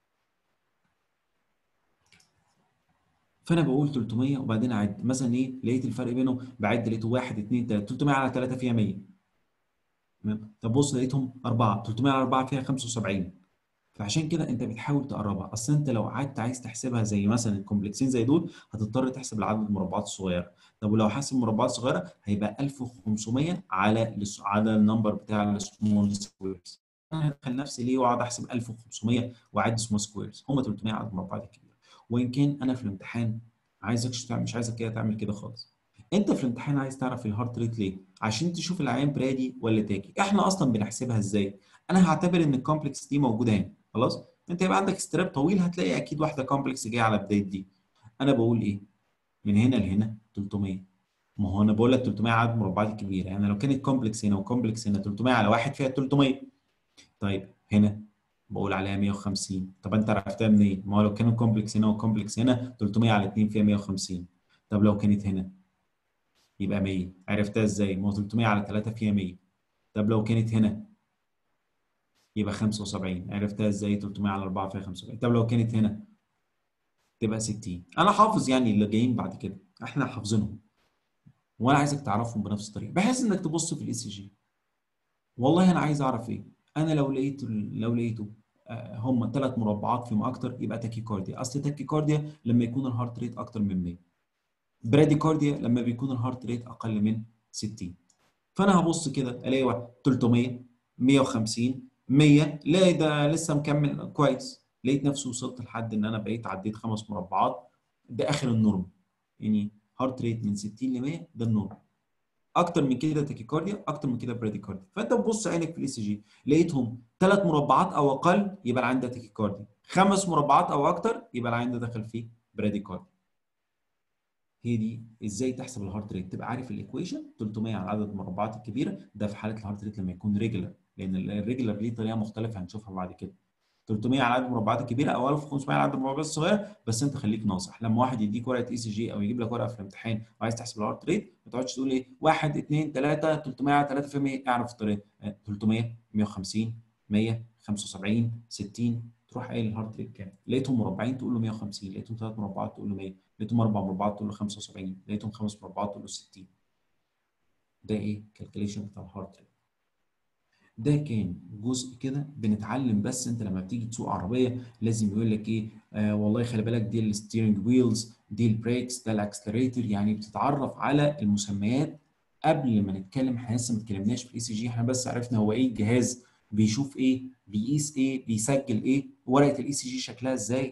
فانا بقول 300 وبعدين اعد مثلا ايه، لقيت الفرق بينهم، بعد لقيته 1 2 3، 300 على 3 فيها 100. تمام، طب بص لقيتهم 4، 300 على 4 فيها 75. فعشان كده انت بتحاول تقربها. اصل انت لو قعدت عايز تحسبها زي مثلا الكومبلكسين زي دول، هتضطر تحسب العدد المربعات الصغيره. طب ولو حاسب مربعات صغيره هيبقى 1500 على النمبر بتاع السمول سكويرز. انا هدخل نفسي ليه واقعد احسب 1500 واعد سمول سكويرز؟ هم 300 عدد المربعات الكبيره. وان كان انا في الامتحان عايزك تعمل، مش عايزك كده تعمل كده خالص. انت في الامتحان عايز تعرف الهارت ريت ليه؟ عشان تشوف العيان برادي ولا تاكي. احنا اصلا بنحسبها ازاي؟ انا هعتبر ان الكومبلكس دي موجوده هنا، خلاص. انت يبقى عندك استراب طويل، هتلاقي اكيد واحده كومبلكس جايه على بدايه دي. انا بقول ايه؟ من هنا لهنا 300. ما هو انا بقول لك 300 عدد مربعات كبيره، يعني لو كانت كومبلكس هنا وكومبلكس هنا 300 على واحد فيها 300. طيب هنا بقول عليها 150. طب انت عرفتها منين؟ ما هو لو كانوا كومبلكس هنا وكومبلكس هنا 300 على 2 فيها 150. طب لو كانت هنا يبقى 100. عرفتها ازاي؟ ما هو 300 على 3 فيها 100. طب لو كانت هنا يبقى 75. عرفتها ازاي؟ 300 على 4 فيها 75. طب لو كانت هنا تبقى 60. انا حافظ يعني اللي جايين بعد كده احنا حافظينهم، وانا عايزك تعرفهم بنفس الطريقه، بحيث انك تبص في الاي سي جي. والله انا عايز اعرف ايه؟ انا لو لقيته هم 3 مربعات فيما اكتر يبقى تاكيكارديا. اصل تاكيكارديا لما يكون الهارت ريت اكتر من 100. براديكارديا لما بيكون الهارت ريت اقل من 60. فانا هبص كده الاقي 300، 150، 100، لا ده لسه مكمل كويس. لقيت نفسي وصلت لحد ان انا بقيت عديت 5 مربعات. ده اخر النورم، يعني هارت ريت من 60 ل 100 ده النورم. اكتر من كده تاكيكارديا، اكتر من كده براديكارديا. فانت تبص عينك في الاي سي جي لقيتهم 3 مربعات او اقل يبقى العين ده تاكيكارديا، 5 مربعات او اكتر يبقى العين ده دخل فيه براديكارديا. هي دي ازاي تحسب الهارت ريت. تبقى عارف الايكويشن 300 على عدد المربعات الكبيره، ده في حاله الهارت ريت لما يكون ريجولار، لان الريجولار ليه طريقه مختلفه هنشوفها بعد كده. 300 على عدد المربعات الكبيره او 1500 على عدد المربعات الصغيره. بس انت خليك ناصح، لما واحد يديك ورقه اي سي جي او يجيب لك ورقه في الامتحان وعايز تحسب الهارت ريت، ما تقعدش تقول ايه 1 2 3 300 على 3 في 100. اعرف الطريقه 300، 150، 100، 75، 60. تروح قايل الهارت ريت كام. لقيتهم مربعين تقول له 150، لقيتهم 3 مربعات تقول له 100، لقيتهم 4 مربعات تقول له 75، لقيتهم 5 مربعات تقول له 60. ده ايه؟ كالكوليشن بتاع الهارت ريت. ده كان جزء كده بنتعلم. بس انت لما بتيجي تسوق عربيه لازم يقول لك ايه، والله خلي بالك دي الستيرنج ويلز، دي البريكس، ده الاكسلريتور. يعني بتتعرف على المسميات قبل ما نتكلم. احنا لسه ما اتكلمناش في الاي سي جي، احنا بس عرفنا هو ايه الجهاز، بيشوف ايه، بيقيس ايه، بيسجل ايه، ورقه الاي سي جي شكلها ازاي.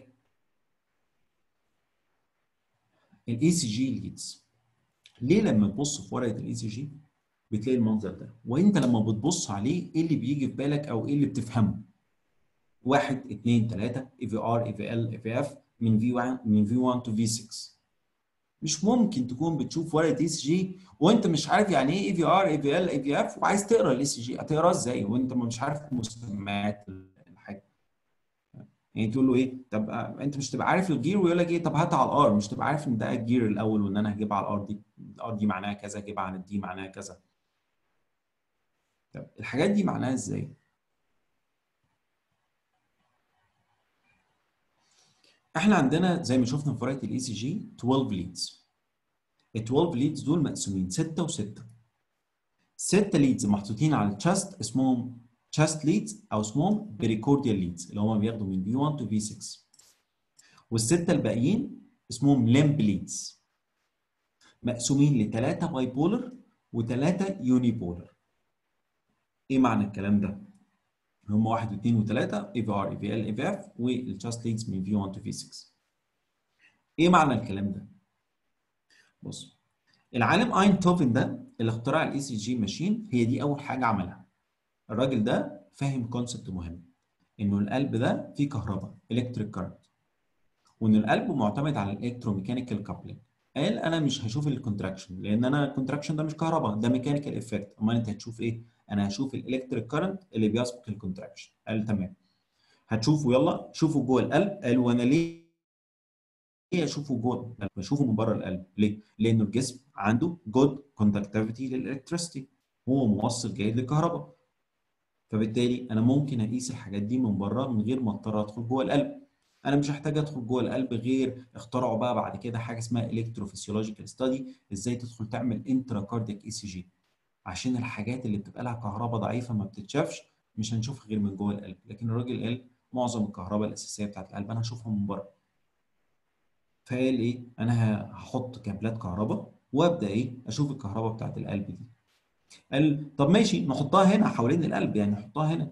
الاي سي جي ليدز ليه لما تبص في ورقه الاي سي جي بتلاقي المنظر ده، وانت لما بتبص عليه ايه اللي بيجي في بالك او ايه اللي بتفهمه؟ 1 2 3 اي في ار، اي في ال، اي في اف، من في 1 تو في 6. مش ممكن تكون بتشوف ورقه اي سي جي وانت مش عارف يعني ايه اي في ار، اي في ال، اي في اف، وعايز تقرا الاي سي جي. هتقراه ازاي وانت مش عارف مسميات الحاجه؟ يعني تقول له ايه طب انت مش تبقى عارف الجير، ويقول لك ايه طب هات على الار. مش تبقى عارف ان ده الجير الاول وان انا هجيب على الار دي، الار دي معناها كذا، اجيب على الدي معناها كذا. طب الحاجات دي معناها ازاي؟ احنا عندنا زي ما شفنا في ورقه الاي سي جي 12 ليدز. ال 12 ليدز دول مقسومين 6 و6. 6 ليدز محطوطين على الشاست اسمهم شاست ليدز او اسمهم بريكورديال ليدز اللي هم بياخدوا من V1 to V6. والسته الباقيين اسمهم لمب ليدز مقسومين لثلاثه باي بولر وثلاثه يوني بولر. ايه معنى الكلام ده؟ هم 1 و2 و3 اي في ار، اي في ال، اي في اف، والشاست ليدز من V1 to V6. ايه معنى الكلام ده؟ بص، العالم اينتوفن ده اللي اخترع الاي سي جي ماشين، هي دي اول حاجه عملها. الراجل ده فاهم كونسبت مهم، انه القلب ده فيه كهرباء الكتريك كارنت، وان القلب معتمد على الالكتروميكانيكال كابلنج. قال انا مش هشوف الكونتراكشن، لان انا الكونتراكشن ده مش كهرباء، ده ميكانيكال افكت. امال انت هتشوف ايه؟ انا هشوف الالكتريك كارنت اللي بيسبق الكونتراكشن. قال تمام، هتشوفوا، يلا شوفوا جوه القلب. قال وانا ليه اشوفه جوه القلب؟ بشوفه من بره القلب. ليه؟ لانه الجسم عنده جود كوندكتيفيتي للالكتريستي، هو موصل جيد للكهرباء. فبالتالي انا ممكن اقيس الحاجات دي من بره من غير ما اضطر ادخل جوه القلب. انا مش هحتاج ادخل جوه القلب، غير اخترعوا بقى بعد كده حاجه اسمها الكتروفيسيولوجيكال ستادي، ازاي تدخل تعمل انترا كاردياك اي سي جي، عشان الحاجات اللي بتبقى لها كهرباء ضعيفه ما بتتشافش مش هنشوفها غير من جوه القلب. لكن الراجل قال معظم الكهرباء الاساسيه بتاعت القلب انا هشوفها من بره. فقال ايه؟ انا هحط كابلات كهرباء وابدا ايه اشوف الكهرباء بتاعت القلب دي. قال طب ماشي، نحطها هنا حوالين القلب، يعني نحطها هنا.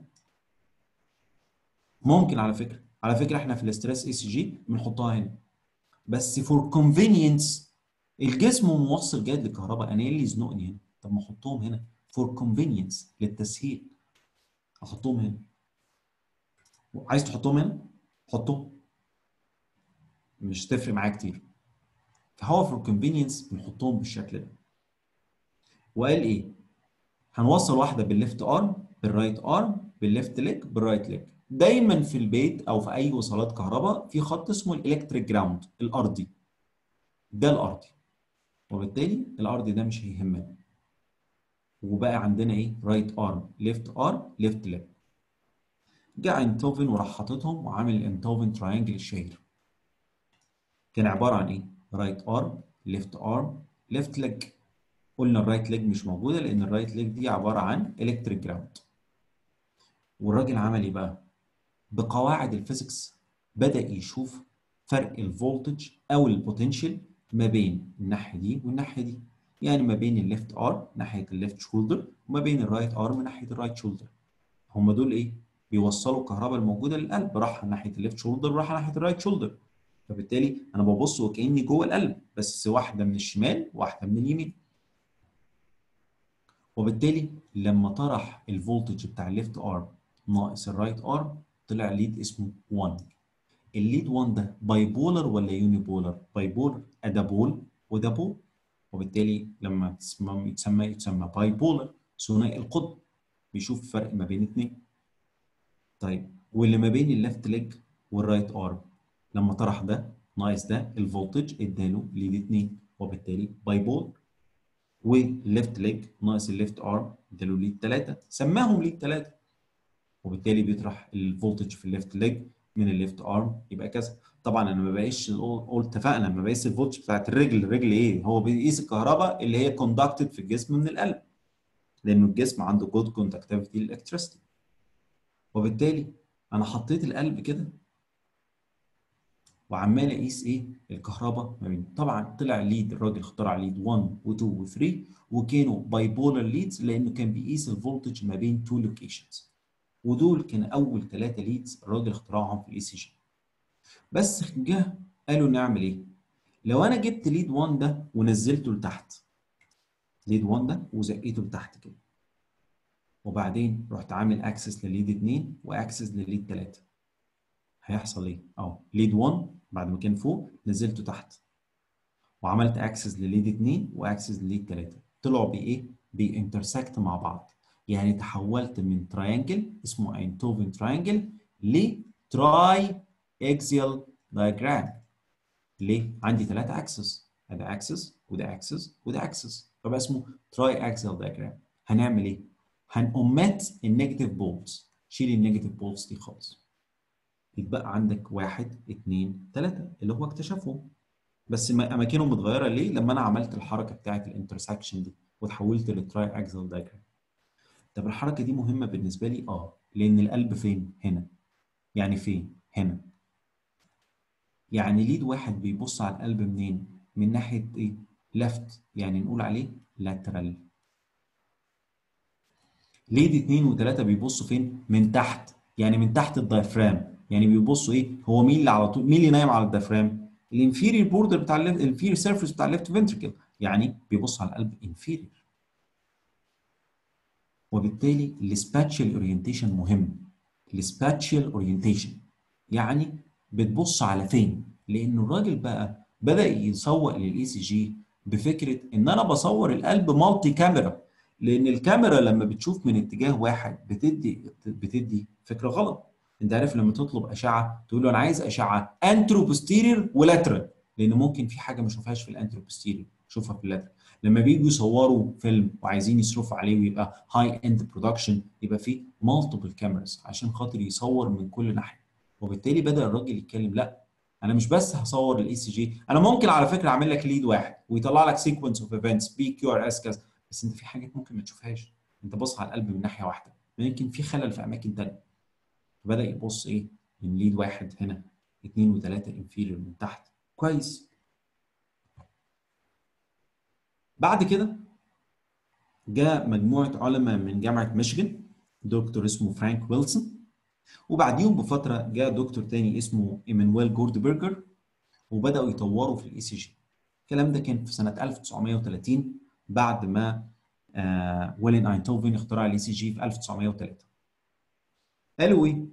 ممكن، على فكره احنا في الاستريس اي سي جي بنحطها هنا، بس فور كونفينينس. الجسم موصل جيد للكهرباء، انا ايه اللي يزنقني هنا؟ طب ما احطهم هنا فور كونفينينس، للتسهيل احطهم هنا. عايز تحطهم هنا حطهم، مش تفرق معايا كتير. فهو فور كونفينينس بنحطهم بالشكل ده. وقال ايه؟ هنوصل واحده بالليفت ارم، بالرايت ارم، بالليفت ليج، بالرايت ليج. دايما في البيت او في اي وصلات كهرباء في خط اسمه الالكتريك جراوند، الارضي. ده الارضي، وبالتالي الارضي ده مش هيهمنا. وبقى عندنا ايه؟ رايت ارم، ليفت ارم، ليفت ليج. جه اينتوفن وراح حاططهم وعامل الانتوفن تراينجل الشهير. كان عباره عن ايه؟ رايت ارم، ليفت ارم، ليفت ليج. قلنا الرايت ليج مش موجوده لان الرايت ليج دي عباره عن الكتريك جراوند. والراجل عمل ايه بقى؟ بقواعد الفيزيكس بدأ يشوف فرق الفولتج او البوتنشال ما بين الناحيه دي والناحيه دي. يعني ما بين الليفت ارم ناحيه الليفت شولدر، وما بين الرايت ارم ناحيه الرايت شولدر. هم دول ايه؟ بيوصلوا الكهرباء الموجوده للقلب، راح ناحيه الليفت شولدر وراح ناحيه الرايت شولدر. فبالتالي انا ببص وكاني جوه القلب، بس واحده من الشمال واحده من اليمين. وبالتالي لما طرح الفولتج بتاع الليفت ارم ناقص الرايت ارم، طلع ليد اسمه 1. الليد 1 ده باي بولر ولا يوني بولر؟ باي بولر، ده بول وده بول. وبالتالي لما يتسمى باي بولر، ثنائي القطب، بيشوف فرق ما بين اتنين. طيب واللي ما بين الليفت ليج والرايت ارم، لما طرح ده ناقص ده الفولتج اداله ليد 2، وبالتالي باي بول. والليفت ليج ناقص الليفت ارم اداله ليد 3، سماهم ليد 3. وبالتالي بيطرح الفولتج في الليفت ليج من الليفت ارم يبقى كذا. طبعا انا ما بقيسش، قلت اتفقنا ما بقيس الفولتج بتاعت الرجل ايه، هو بيقيس الكهرباء اللي هي كوندكتد في الجسم من القلب، لانه الجسم عنده جود كوندكتيفيتي للالكتريستي. وبالتالي انا حطيت القلب كده وعمال اقيس ايه؟ الكهرباء ما بين. طبعا طلع ليد، الراجل اخترع ليد 1 و2 و3، وكانوا باي بولر ليدز لانه كان بيقيس الفولتج ما بين تو لوكيشنز. ودول كان اول ثلاثه ليدز الراجل اخترعهم في الاي سي جي. بس جه قالوا نعمل ايه؟ لو انا جبت ليد 1 ده ونزلته لتحت، ليد 1 ده وزقيته لتحت كده، وبعدين رحت عامل اكسس لليد 2 واكسس لليد 3، هيحصل ايه؟ اهو ليد 1 بعد ما كان فوق نزلته تحت، وعملت اكسس لليد 2 واكسس لليد 3، طلعوا بايه؟ بينترسكت مع بعض. يعني تحولت من تراينجل اسمه اينتوفن تراينجل لتراي اكسيال دايجرام. ليه؟ عندي ثلاثة اكسس، هذا اكسس وده اكسس وده اكسس، فبقى اسمه تراي اكسيال دايجرام. هنعمل ايه؟ هنأمت النيجاتيف بولز، شيل النيجاتيف بولز دي خالص. يتبقى عندك واحد اثنين ثلاثة اللي هو اكتشفهم، بس اماكنهم متغيره. ليه؟ لما انا عملت الحركه بتاعت الانترسكشن دي وتحولت للتراي اكسل دايجرام. طب الحركه دي مهمه بالنسبه لي، لان القلب فين؟ هنا. يعني فين؟ هنا. يعني ليد واحد بيبص على القلب منين؟ من ناحيه ايه؟ ليفت، يعني نقول عليه لاترال. ليد اتنين وتلاته بيبصوا فين؟ من تحت، يعني من تحت الدايفرام. يعني بيبصوا ايه؟ هو مين اللي على طول، مين اللي نايم على الدايفرام؟ الانفيرير بوردر بتاع الانفيرير سيرفيس بتاع الليفت فنتركل، يعني بيبص على القلب انفيرير. وبالتالي السباتشال اورينتيشن مهم. السباتشال اورينتيشن يعني بتبص على فين؟ لان الراجل بقى بدأ يسوق للاي سي جي بفكره ان انا بصور القلب مالتي كاميرا، لان الكاميرا لما بتشوف من اتجاه واحد بتدي فكره غلط. انت عارف لما تطلب اشعه تقول له انا عايز اشعه انترو بوستيرير ولاترال، لان ممكن في حاجه ما اشوفهاش في الانترو بوستيرير اشوفها في اللاترال. لما بييجوا يصوروا فيلم وعايزين يصرفوا عليه ويبقى هاي اند برودكشن يبقى فيه مالتيبل كاميرز عشان خاطر يصور من كل ناحيه. وبالتالي بدأ الراجل يتكلم لا، انا مش بس هصور الاي سي جي، انا ممكن على فكره اعمل لك ليد واحد ويطلع لك سيكونس اوف ايفنتس بي كيو ار اس كذا، بس انت في حاجات ممكن ما تشوفهاش، انت بص على القلب من ناحيه واحده، يمكن في خلل في اماكن ثانيه. فبدأ يبص ايه من ليد واحد هنا، اثنين وثلاثه انفيريور من تحت. كويس. بعد كده جاء مجموعه علماء من جامعه ميشيغان، دكتور اسمه فرانك ويلسون، وبعديهم بفتره جاء دكتور تاني اسمه ايمانويل جوردبرجر، وبداوا يطوروا في الاي سي جي. الكلام ده كان في سنه 1930 بعد ما ويلين اينتوفن اخترع الاي سي جي في 1903. قالوا ايه؟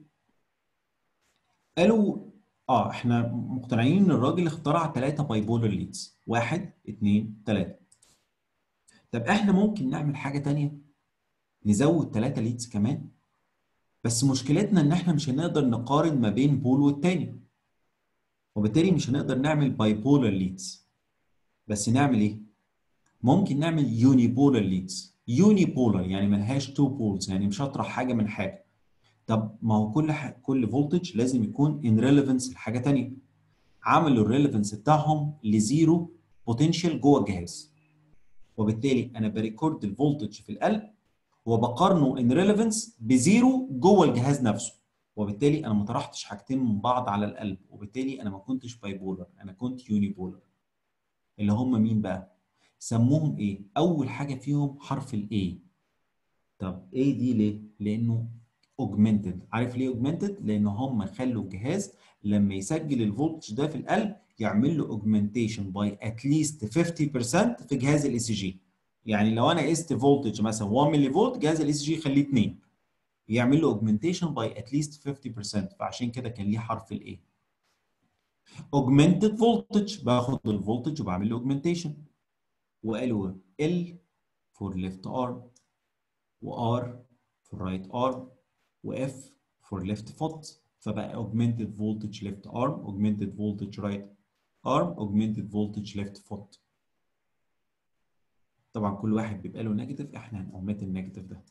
قالوا احنا مقتنعين ان الراجل اخترع ثلاثه باي بولر ليدز، واحد اثنين ثلاثه. طب احنا ممكن نعمل حاجه تانيه، نزود ثلاثه ليدز كمان، بس مشكلتنا ان احنا مش هنقدر نقارن ما بين بول والتاني، وبالتالي مش هنقدر نعمل باي بولر ليدز. بس نعمل ايه؟ ممكن نعمل يوني بولر ليدز. يوني بولر يعني ملهاش تو بولز، يعني مش هطرح حاجه من حاجه. طب ما هو كل فولتج لازم يكون ان ريليفنس لحاجه ثانيه. عملوا الريليفنس بتاعهم لزيرو بوتنشال جوه الجهاز، وبالتالي انا بريكورد الفولتج في القلب وبقارنه ان ريليفنس بزيرو جوه الجهاز نفسه، وبالتالي انا ما طرحتش حاجتين من بعض على القلب، وبالتالي انا ما كنتش باي بولر، انا كنت يوني بولر. اللي هم مين بقى؟ سموهم ايه؟ اول حاجه فيهم حرف الاي. طب ايه دي ليه؟ لانه اوجمنتد. عارف ليه اوجمنتد؟ لان هم خلوا الجهاز لما يسجل الفولتج ده في القلب يعمل له اوجمنتيشن باي اتليست 50% في جهاز الاي سي جي. يعني لو انا قست فولتج مثلا 1 ملي فولت، جهاز الاي سي جي يخليه 2، يعمل له اوجمنتيشن باي اتليست 50%، فعشان كده كان ليه حرف الاي. اوجمنتد فولتج، باخد الفولتج وبعمل له اوجمنتيشن. وقالوا ال فور ليفت ارم، وR for right arm، وF for left foot. فبقى augmented voltage left arm، augmented voltage right arm، augmented voltage left foot. طبعا كل واحد بيبقى له نيجاتيف، احنا هنأوميت النيجاتيف ده.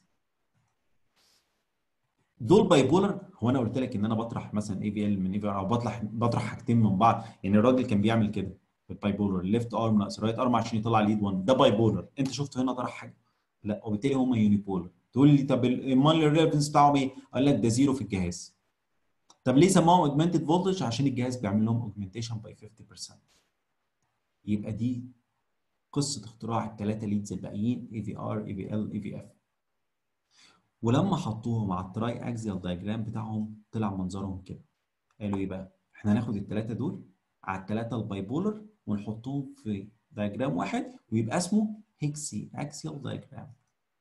دول باي بولر. هو انا قلت لك ان انا بطرح مثلا اي في ال من اي في ار، او بطرح حاجتين من بعض، يعني الراجل كان بيعمل كده في الباي بولر، ليفت ارم ناقص رايت ارم عشان يطلع ليد 1، ده باي بولر. انت شفته هنا طرح حاجه؟ لا. وبالتالي هم يوني بولر. تقول لي طب امال الريفرنس بتاعهم ايه؟ اقول لك ده زيرو في الجهاز. طب ليه سموهم اوجمانتد فولتج؟ عشان الجهاز بيعمل لهم اوجمنتيشن باي 50%. يبقى دي قصه اختراع الثلاثه ليدز الباقيين، اي في ار، اي في ال، اي في اف. ولما حطوهم على التراي اكزيال دايجرام بتاعهم طلع منظرهم كده. قالوا ايه بقى؟ احنا هناخد الثلاثه دول على الثلاثه الباي بولر ونحطهم في دايجرام واحد ويبقى اسمه هيكسي اكسيال دايجرام.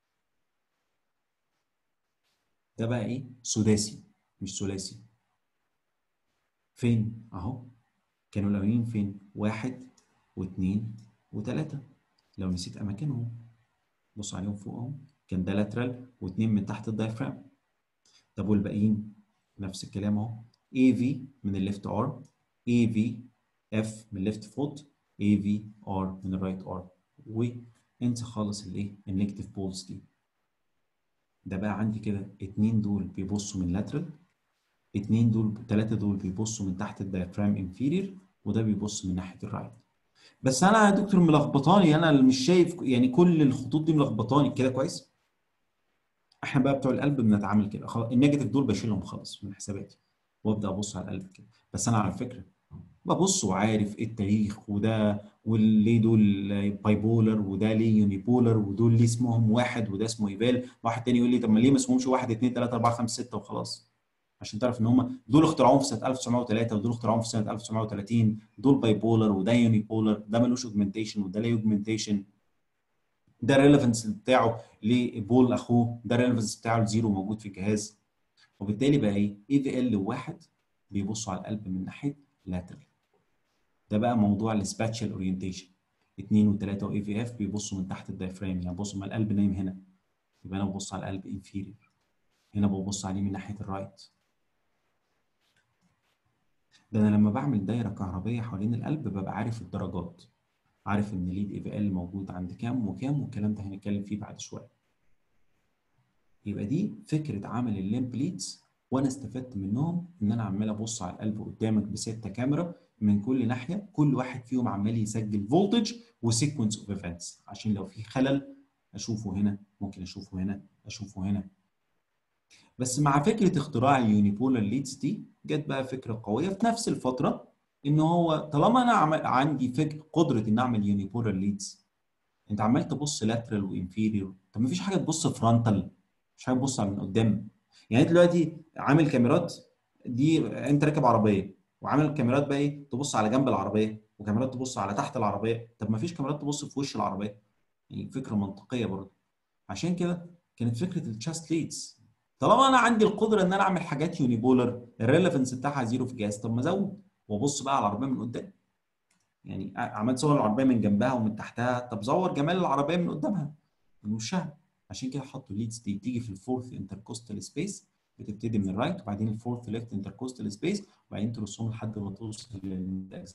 ده بقى ايه؟ سداسي مش ثلاثي. فين؟ اهو. كانوا الاولين فين؟ واحد واثنين وثلاثه. لو نسيت اماكنهم بص عليهم فوقهم، كان ده لاترال واثنين من تحت الدايفرام. طب والباقيين؟ نفس الكلام اهو. اي في من الليفت ارم، اي في اف من الليفت فوت، اي في ار من الرايت ارم. وانسى خالص الايه؟ النيجاتيف بولز دي. ده بقى عندي كده اتنين دول بيبصوا من لاترال، اتنين دول، ثلاثه دول بيبصوا من تحت الدايفرام انفيرير، وده بيبص من ناحيه الرايت. بس انا يا دكتور ملخبطاني، انا اللي مش شايف، يعني كل الخطوط دي ملخبطاني كده. كويس. احنا بقى بتوع القلب بنتعامل كده خلاص، النيجاتيف دول بشيلهم خالص من حساباتي وابدا ابص على القلب كده. بس انا على فكره ببص وعارف ايه التاريخ، وده وليه دول باي بولر وده ليه يوني بولر، ودول ليه اسمهم واحد وده اسمه ايفال. واحد تاني يقول لي طب ما ليه ما اسمهمش واحد اثنين ثلاثه اربعه خمسه سته وخلاص؟ عشان تعرف ان هم دول اخترعوهم في سنه 1903 ودول اخترعوهم في سنه 1930. دول باي بولر وده يوني بولر، ده ملوش اوجمنتيشن وده ليه اوجمنتيشن. ده الريليفنس بتاعه لبول اخوه، ده الريليفنس بتاعه لزيرو موجود في الجهاز. وبالتالي بقى ايه؟ اي في ال واحد بيبصوا على القلب من ناحيه لاترال. ده بقى موضوع السباتشال اورينتيشن. 2 و3 واي في اف بيبصوا من تحت الدايفرام، يعني بصوا ما القلب نايم هنا يبقى انا ببص على القلب انفيريور، هنا ببص عليه من ناحيه الرايت. ده انا لما بعمل دايره كهربيه حوالين القلب ببقى عارف الدرجات، عارف ان ليد اي في ال موجود عند كام وكام، والكلام ده هنتكلم فيه بعد شويه. يبقى دي فكره عمل الليمب ليدز، وانا استفدت منهم ان انا عمال ابص على القلب قدامك ب6 كاميرا من كل ناحيه، كل واحد فيهم عمال يسجل فولتج وسيكونس اوف ايفنتس، عشان لو في خلل اشوفه هنا، ممكن اشوفه هنا، اشوفه هنا. بس مع فكره اختراع اليونيبولار ليدز دي جت بقى فكره قويه في نفس الفتره، ان هو طالما انا عندي قدره ان اعمل يونيبولار ليدز، انت عمال تبص لاترال وانفيريور، طب ما فيش حاجه تبص فرونتال، مش حاجه تبص على من قدام. يعني انت دلوقتي عامل كاميرات، دي انت راكب عربيه وعامل كاميرات بقى ايه تبص على جنب العربيه، وكاميرات تبص على تحت العربيه، طب ما فيش كاميرات تبص في وش العربيه. يعني فكره منطقيه برضه. عشان كده كانت فكره التشاست ليدز، طالما انا عندي القدره ان انا اعمل حاجات يونيبولر الريليفنس بتاعها زيرو في الجهاز، طب ما ازود وابص بقى على العربيه من قدام. يعني عملت صور العربيه من جنبها ومن تحتها، طب صور جمال العربيه من قدامها من وشها. عشان كده حطوا الليدز دي تيجي في الفورث انتركوستال سبيس، بتبتدي من الرايت وبعدين الفورث ليفت انتركوستال سبيس وبعدين ترسم لحد ما توصل للاندكس.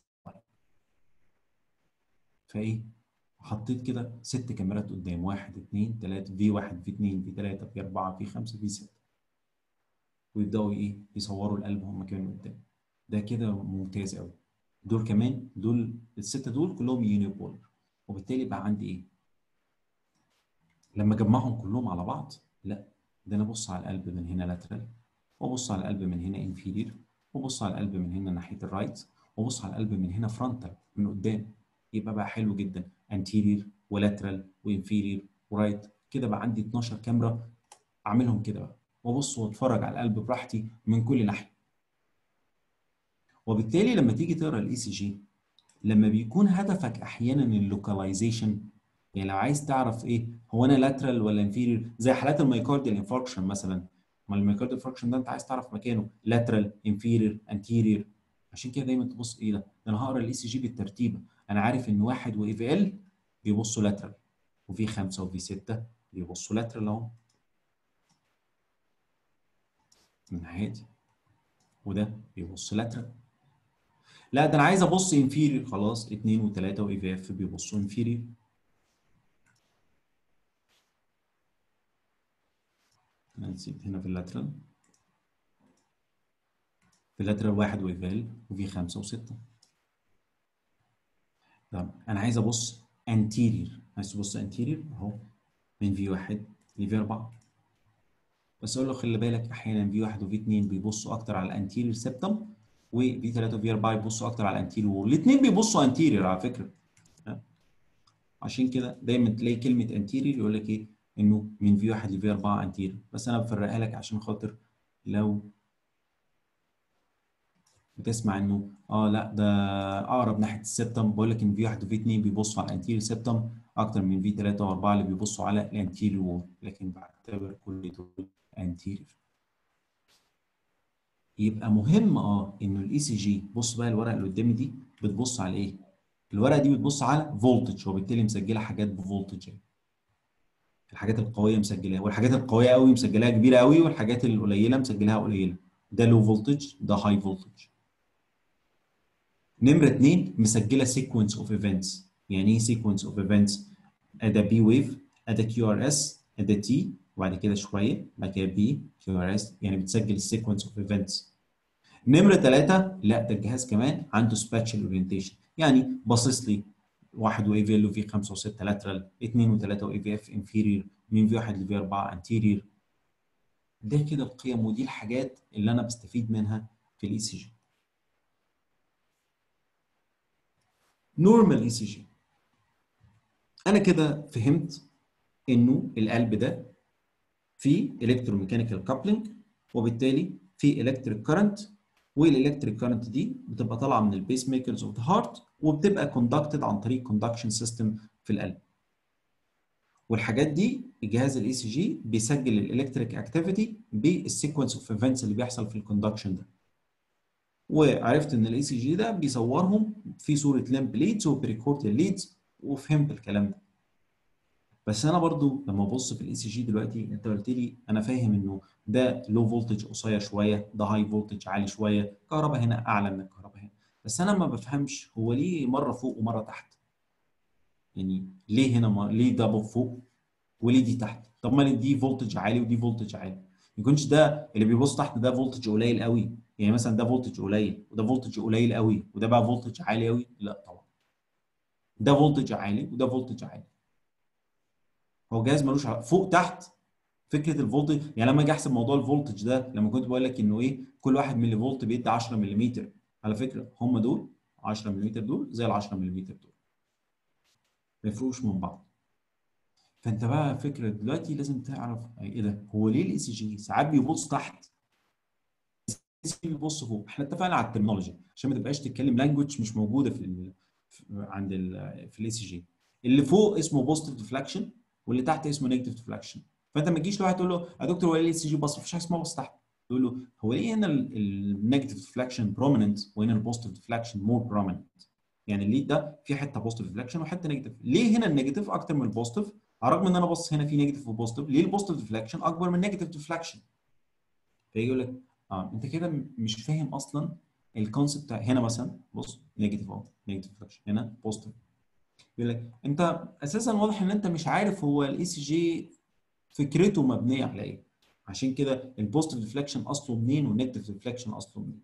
فايه؟ حطيت كده 6 كاميرات قدام، 1 2 3 في 1 في 2 في 3 في 4 في 5 في 6، ويبداوا ايه يصوروا القلب هم كمان قدام. ده كده ممتاز قوي. دول كمان، دول ال6 دول كلهم يونيبولر، وبالتالي بقى عندي ايه؟ لما اجمعهم كلهم على بعض، لا، ده انا ابص على القلب من هنا لاترال، وابص على القلب من هنا انفيرير، وابص على القلب من هنا ناحيه الرايت، وابص على القلب من هنا فرونتال من قدام. يبقى بقى حلو جدا، انتيرير ولاترال وانفيرير ورايت، كده بقى عندي 12 كاميرا اعملهم كده بقى، وابص واتفرج على القلب براحتي من كل ناحيه. وبالتالي لما تيجي تقرا الاي سي جي، لما بيكون هدفك احيانا اللوكاليزيشن، يعني لو عايز تعرف ايه هو انا لاترال ولا انفيرير، زي حالات الميوكارديال انفاركشن مثلا، ما الميوكارديال انفاركشن ده انت عايز تعرف مكانه لاترال انفيرير انتيرير. عشان كده دايما تبص ايه ده انا هقرا الاي سي جي بالترتيب، انا عارف ان 1 واي في ال بيبصوا لاترال، وفي 5 وفي 6 بيبصوا لاترال اهو من ناحيه، وده بيبص لاترال. لا ده انا عايز ابص انفيرير، خلاص 2 و3 واي في اف بيبصوا انفيرير. انا نسيت هنا في اللاترال، في اللاترال 1 ويفال وفي 5 و6. طب انا عايز ابص انتيرير، عايز تبص انتيرير اهو من في 1 لفي 4. بس اقول له خلي بالك احيانا في 1 وفي 2 بيبصوا اكتر على الانتيرير سيبتم، وفي 3 وفي 4 بيبصوا اكتر على الانتيرير وول، الاثنين بيبصوا انتيرير على فكره. عشان كده دايما تلاقي كلمه انتيرير يقول لك ايه، انه من في 1 لفي 4 انتيرير، بس انا بفرقها لك عشان خاطر لو بتسمع انه لا ده اقرب ناحيه السبتم، بقول لك ان في 1 وفي 2 بيبصوا على الانتيريور سبتم اكتر من في 3 و4 اللي بيبصوا على الانتيريور وول، لكن بعتبر كل دول انتيريور. يبقى مهم انه الاي سي جي، بص بقى الورقه اللي قدامي دي بتبص على ايه؟ الورقه دي بتبص على فولتج، وبالتالي مسجله حاجات بفولتج، الحاجات القويه مسجلاها، والحاجات القويه قوي مسجلاها كبيره قوي، والحاجات القليله مسجلاها قليله. ده لو فولتج، ده هاي فولتج. نمرة 2 مسجلة سيكونس اوف ايفنتس. يعني ايه سيكونس اوف ايفنتس؟ ادا بي ويف، ادا كيو ار اس، ادا تي، وبعد كده شوية بعد كده بي كيو ار اس، يعني بتسجل السيكونس اوف ايفنتس. نمرة 3 لا ده الجهاز كمان عنده سباتشال اورينتيشن، يعني باصص لي 1 واي في ال وفي 5 و6 لاترال، 2 و3 واي في اف انفيرير، من في 1 لفي 4 انتيرير. ده كده القيم، ودي الحاجات اللي انا بستفيد منها في الاي سي جي. نورمال اي سي جي، انا كده فهمت انه القلب ده فيه الكتروميكانيكال كابلنج، وبالتالي في الكتريك كارنت، والالكتريك كارنت دي بتبقى طالعه من البيس ميكرز اوف ذا هارت، وبتبقى كوندكتد عن طريق كوندكشن سيستم في القلب. والحاجات دي الجهاز الاي سي جي بيسجل الالكتريك اكتيفيتي بالسيكونس اوف ايفنتس اللي بيحصل في الكوندكشن ده. وعرفت ان الاي سي جي ده بيصورهم في صوره لامب ليدز وبريكورديال ليدز، وفهمت الكلام ده. بس انا برضو لما ابص في الاي سي جي دلوقتي، انت قلت لي انا فاهم انه ده لو فولتج قصير شويه، ده هاي فولتج عالي شويه، الكهرباء هنا اعلى من الكهرباء هنا. بس انا ما بفهمش هو ليه مره فوق ومره تحت. يعني ليه هنا ليه ده فوق وليه دي تحت؟ طب ما دي فولتج عالي ودي فولتج عالي، ما يكونش ده اللي بيبص تحت ده فولتج قليل قوي؟ يعني مثلا ده فولتج قليل وده فولتج قليل قوي وده بقى فولتج عالي قوي؟ لا طبعا، ده فولتج عالي وده فولتج عالي. هو جهاز ملوش فوق تحت. فكره الفولتج يعني لما اجي احسب موضوع الفولتج ده، لما كنت بقول لك انه ايه، كل 1 ملي فولت بيدي 10 ملم. على فكره هم دول 10 ملم دول زي ال 10 ملم دول، ما يفرقوش من بعض. فانت بقى فكره دلوقتي لازم تعرف ايه ده، هو ليه الاي سي جي ساعات بيبص تحت، بيبص فوق؟ احنا اتفقنا على الترمينولوجي عشان ما تبقاش تتكلم لانجوج مش موجوده عند في الاي سي جي. اللي فوق اسمه بوزيتيف ديفلكشن، واللي تحت اسمه نيجاتيف ديفلكشن. فانت ما تجيش لواحد تقول له يا دكتور هو ليه الاي سي جي بص؟ مفيش حاجه اسمها بص تحت. تقول له هو ليه هنا النيجاتيف ديفلكشن بروميننت وهنا البوزيتيف ديفلكشن مور بروميننت؟ يعني الليد ده في حته بوزيتيف ديفلكشن وحته نيجاتيف، ليه هنا النيجاتيف اكتر من البوزيتيف؟ على الرغم ان انا بص هنا في نيجاتيف وبوزيتيف، ليه البوزيتيف ديفلكشن اكبر من النيجاتيف ديفلكشن؟ فيجي يقول لك انت كده مش فاهم اصلا الكونسيبت بتاع هنا. مثلا بص نيجاتيف اهو، نيجاتيف ديفلكشن، هنا بوزيتيف. يقول لك انت اساسا واضح ان انت مش عارف هو الاي سي جي فكرته مبنيه على ايه. عشان كده البوزيتيف ديفلكشن اصله منين والنيجاتيف ديفلكشن اصله منين.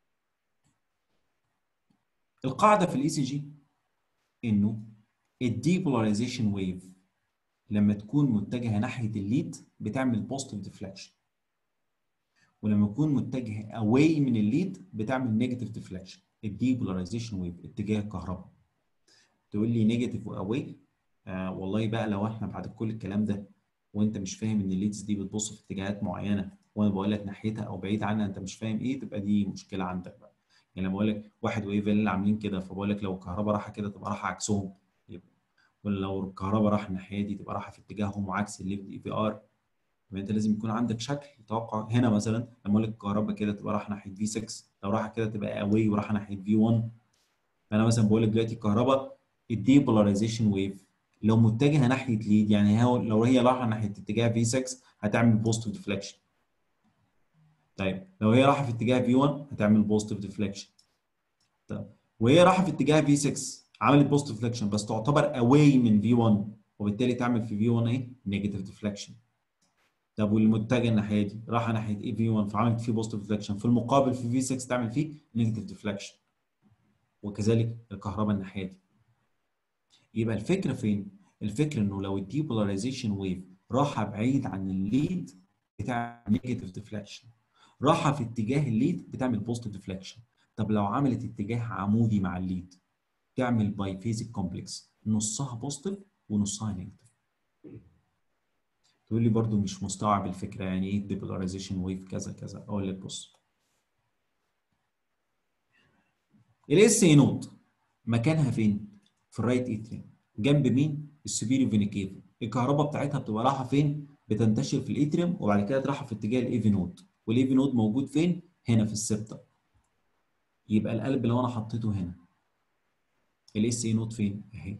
القاعده في الاي سي جي انه الديبولاريزيشن ويف لما تكون متجهه ناحيه الليد بتعمل بوزيتيف ديفلكشن، ولما تكون متجهه اواي من الليد بتعمل نيجاتيف ديفلكشن. الديبولاريزيشن ويف اتجاه الكهرباء. تقول لي نيجاتيف واواي؟ والله بقى لو احنا بعد كل الكلام ده وانت مش فاهم ان الليدز دي بتبص في اتجاهات معينه، وانا بقول لك ناحيتها او بعيد عنها انت مش فاهم ايه، تبقى دي مشكله عندك بقى. يعني لما بقول لك واحد وايه اللي عاملين كده، فبقول لك لو الكهرباء رايحه كده تبقى رايحه عكسهم، يبقى ولا لو الكهرباء رايحه الناحيه دي تبقى رايحه في اتجاههم وعكس الليفت في ار. يبقى انت لازم يكون عندك شكل توقع. هنا مثلا لما اقول لك الكهرباء كده تبقى رايحه ناحيه في 6، لو رايحه كده تبقى اواي ورايحه ناحيه في 1. فانا مثلا بقول لك دلوقتي الكهرباء الديبولاريزيشن ويف لو متجهه ناحيه ليد، يعني لو هي رايحه ناحيه اتجاه في 6 هتعمل بوزيتيف ديفليكشن. طيب لو هي رايحه في اتجاه في 1 هتعمل بوزيتيف ديفليكشن. طيب وهي رايحه في اتجاه في 6 عملت بوزيتيف ديفليكشن بس تعتبر اواي من في 1، وبالتالي تعمل في في 1 ايه؟ نيجاتيف ديفليكشن. طب واللي متجه الناحيه دي راح ناحيه ايه؟ في 1، فعملت فيه بوزيتيف ديفليكشن، في المقابل في في 6 تعمل فيه نيجاتيف ديفليكشن. وكذلك الكهرباء الناحيه دي. يبقى الفكره فين؟ الفكره انه لو الديبولاريزيشن ويف راحه بعيد عن الليد بتعمل نيجاتيف ديفليكشن، راحه في اتجاه الليد بتعمل بوزيتيف ديفليكشن. طب لو عملت اتجاه عمودي مع الليد تعمل باي فيزيك كومبلكس نصها بوزيتيف ونصها نيجاتيف. تقول لي برضو مش مستوعب الفكره، يعني ايه ديبولاريزيشن ويف كذا كذا؟ اقول لك بص، الاس اي نود مكانها فين؟ في الرايت اتريم. جنب مين؟ السوبيريو فينا كيفا. الكهرباء بتاعتها بتبقى رايحه فين؟ بتنتشر في الاتريم وبعد كده رايحه في اتجاه الايفي نود. والايفي نود موجود فين؟ هنا في السبتم. يبقى القلب لو انا حطيته هنا، الاس اي نود فين؟ اهي.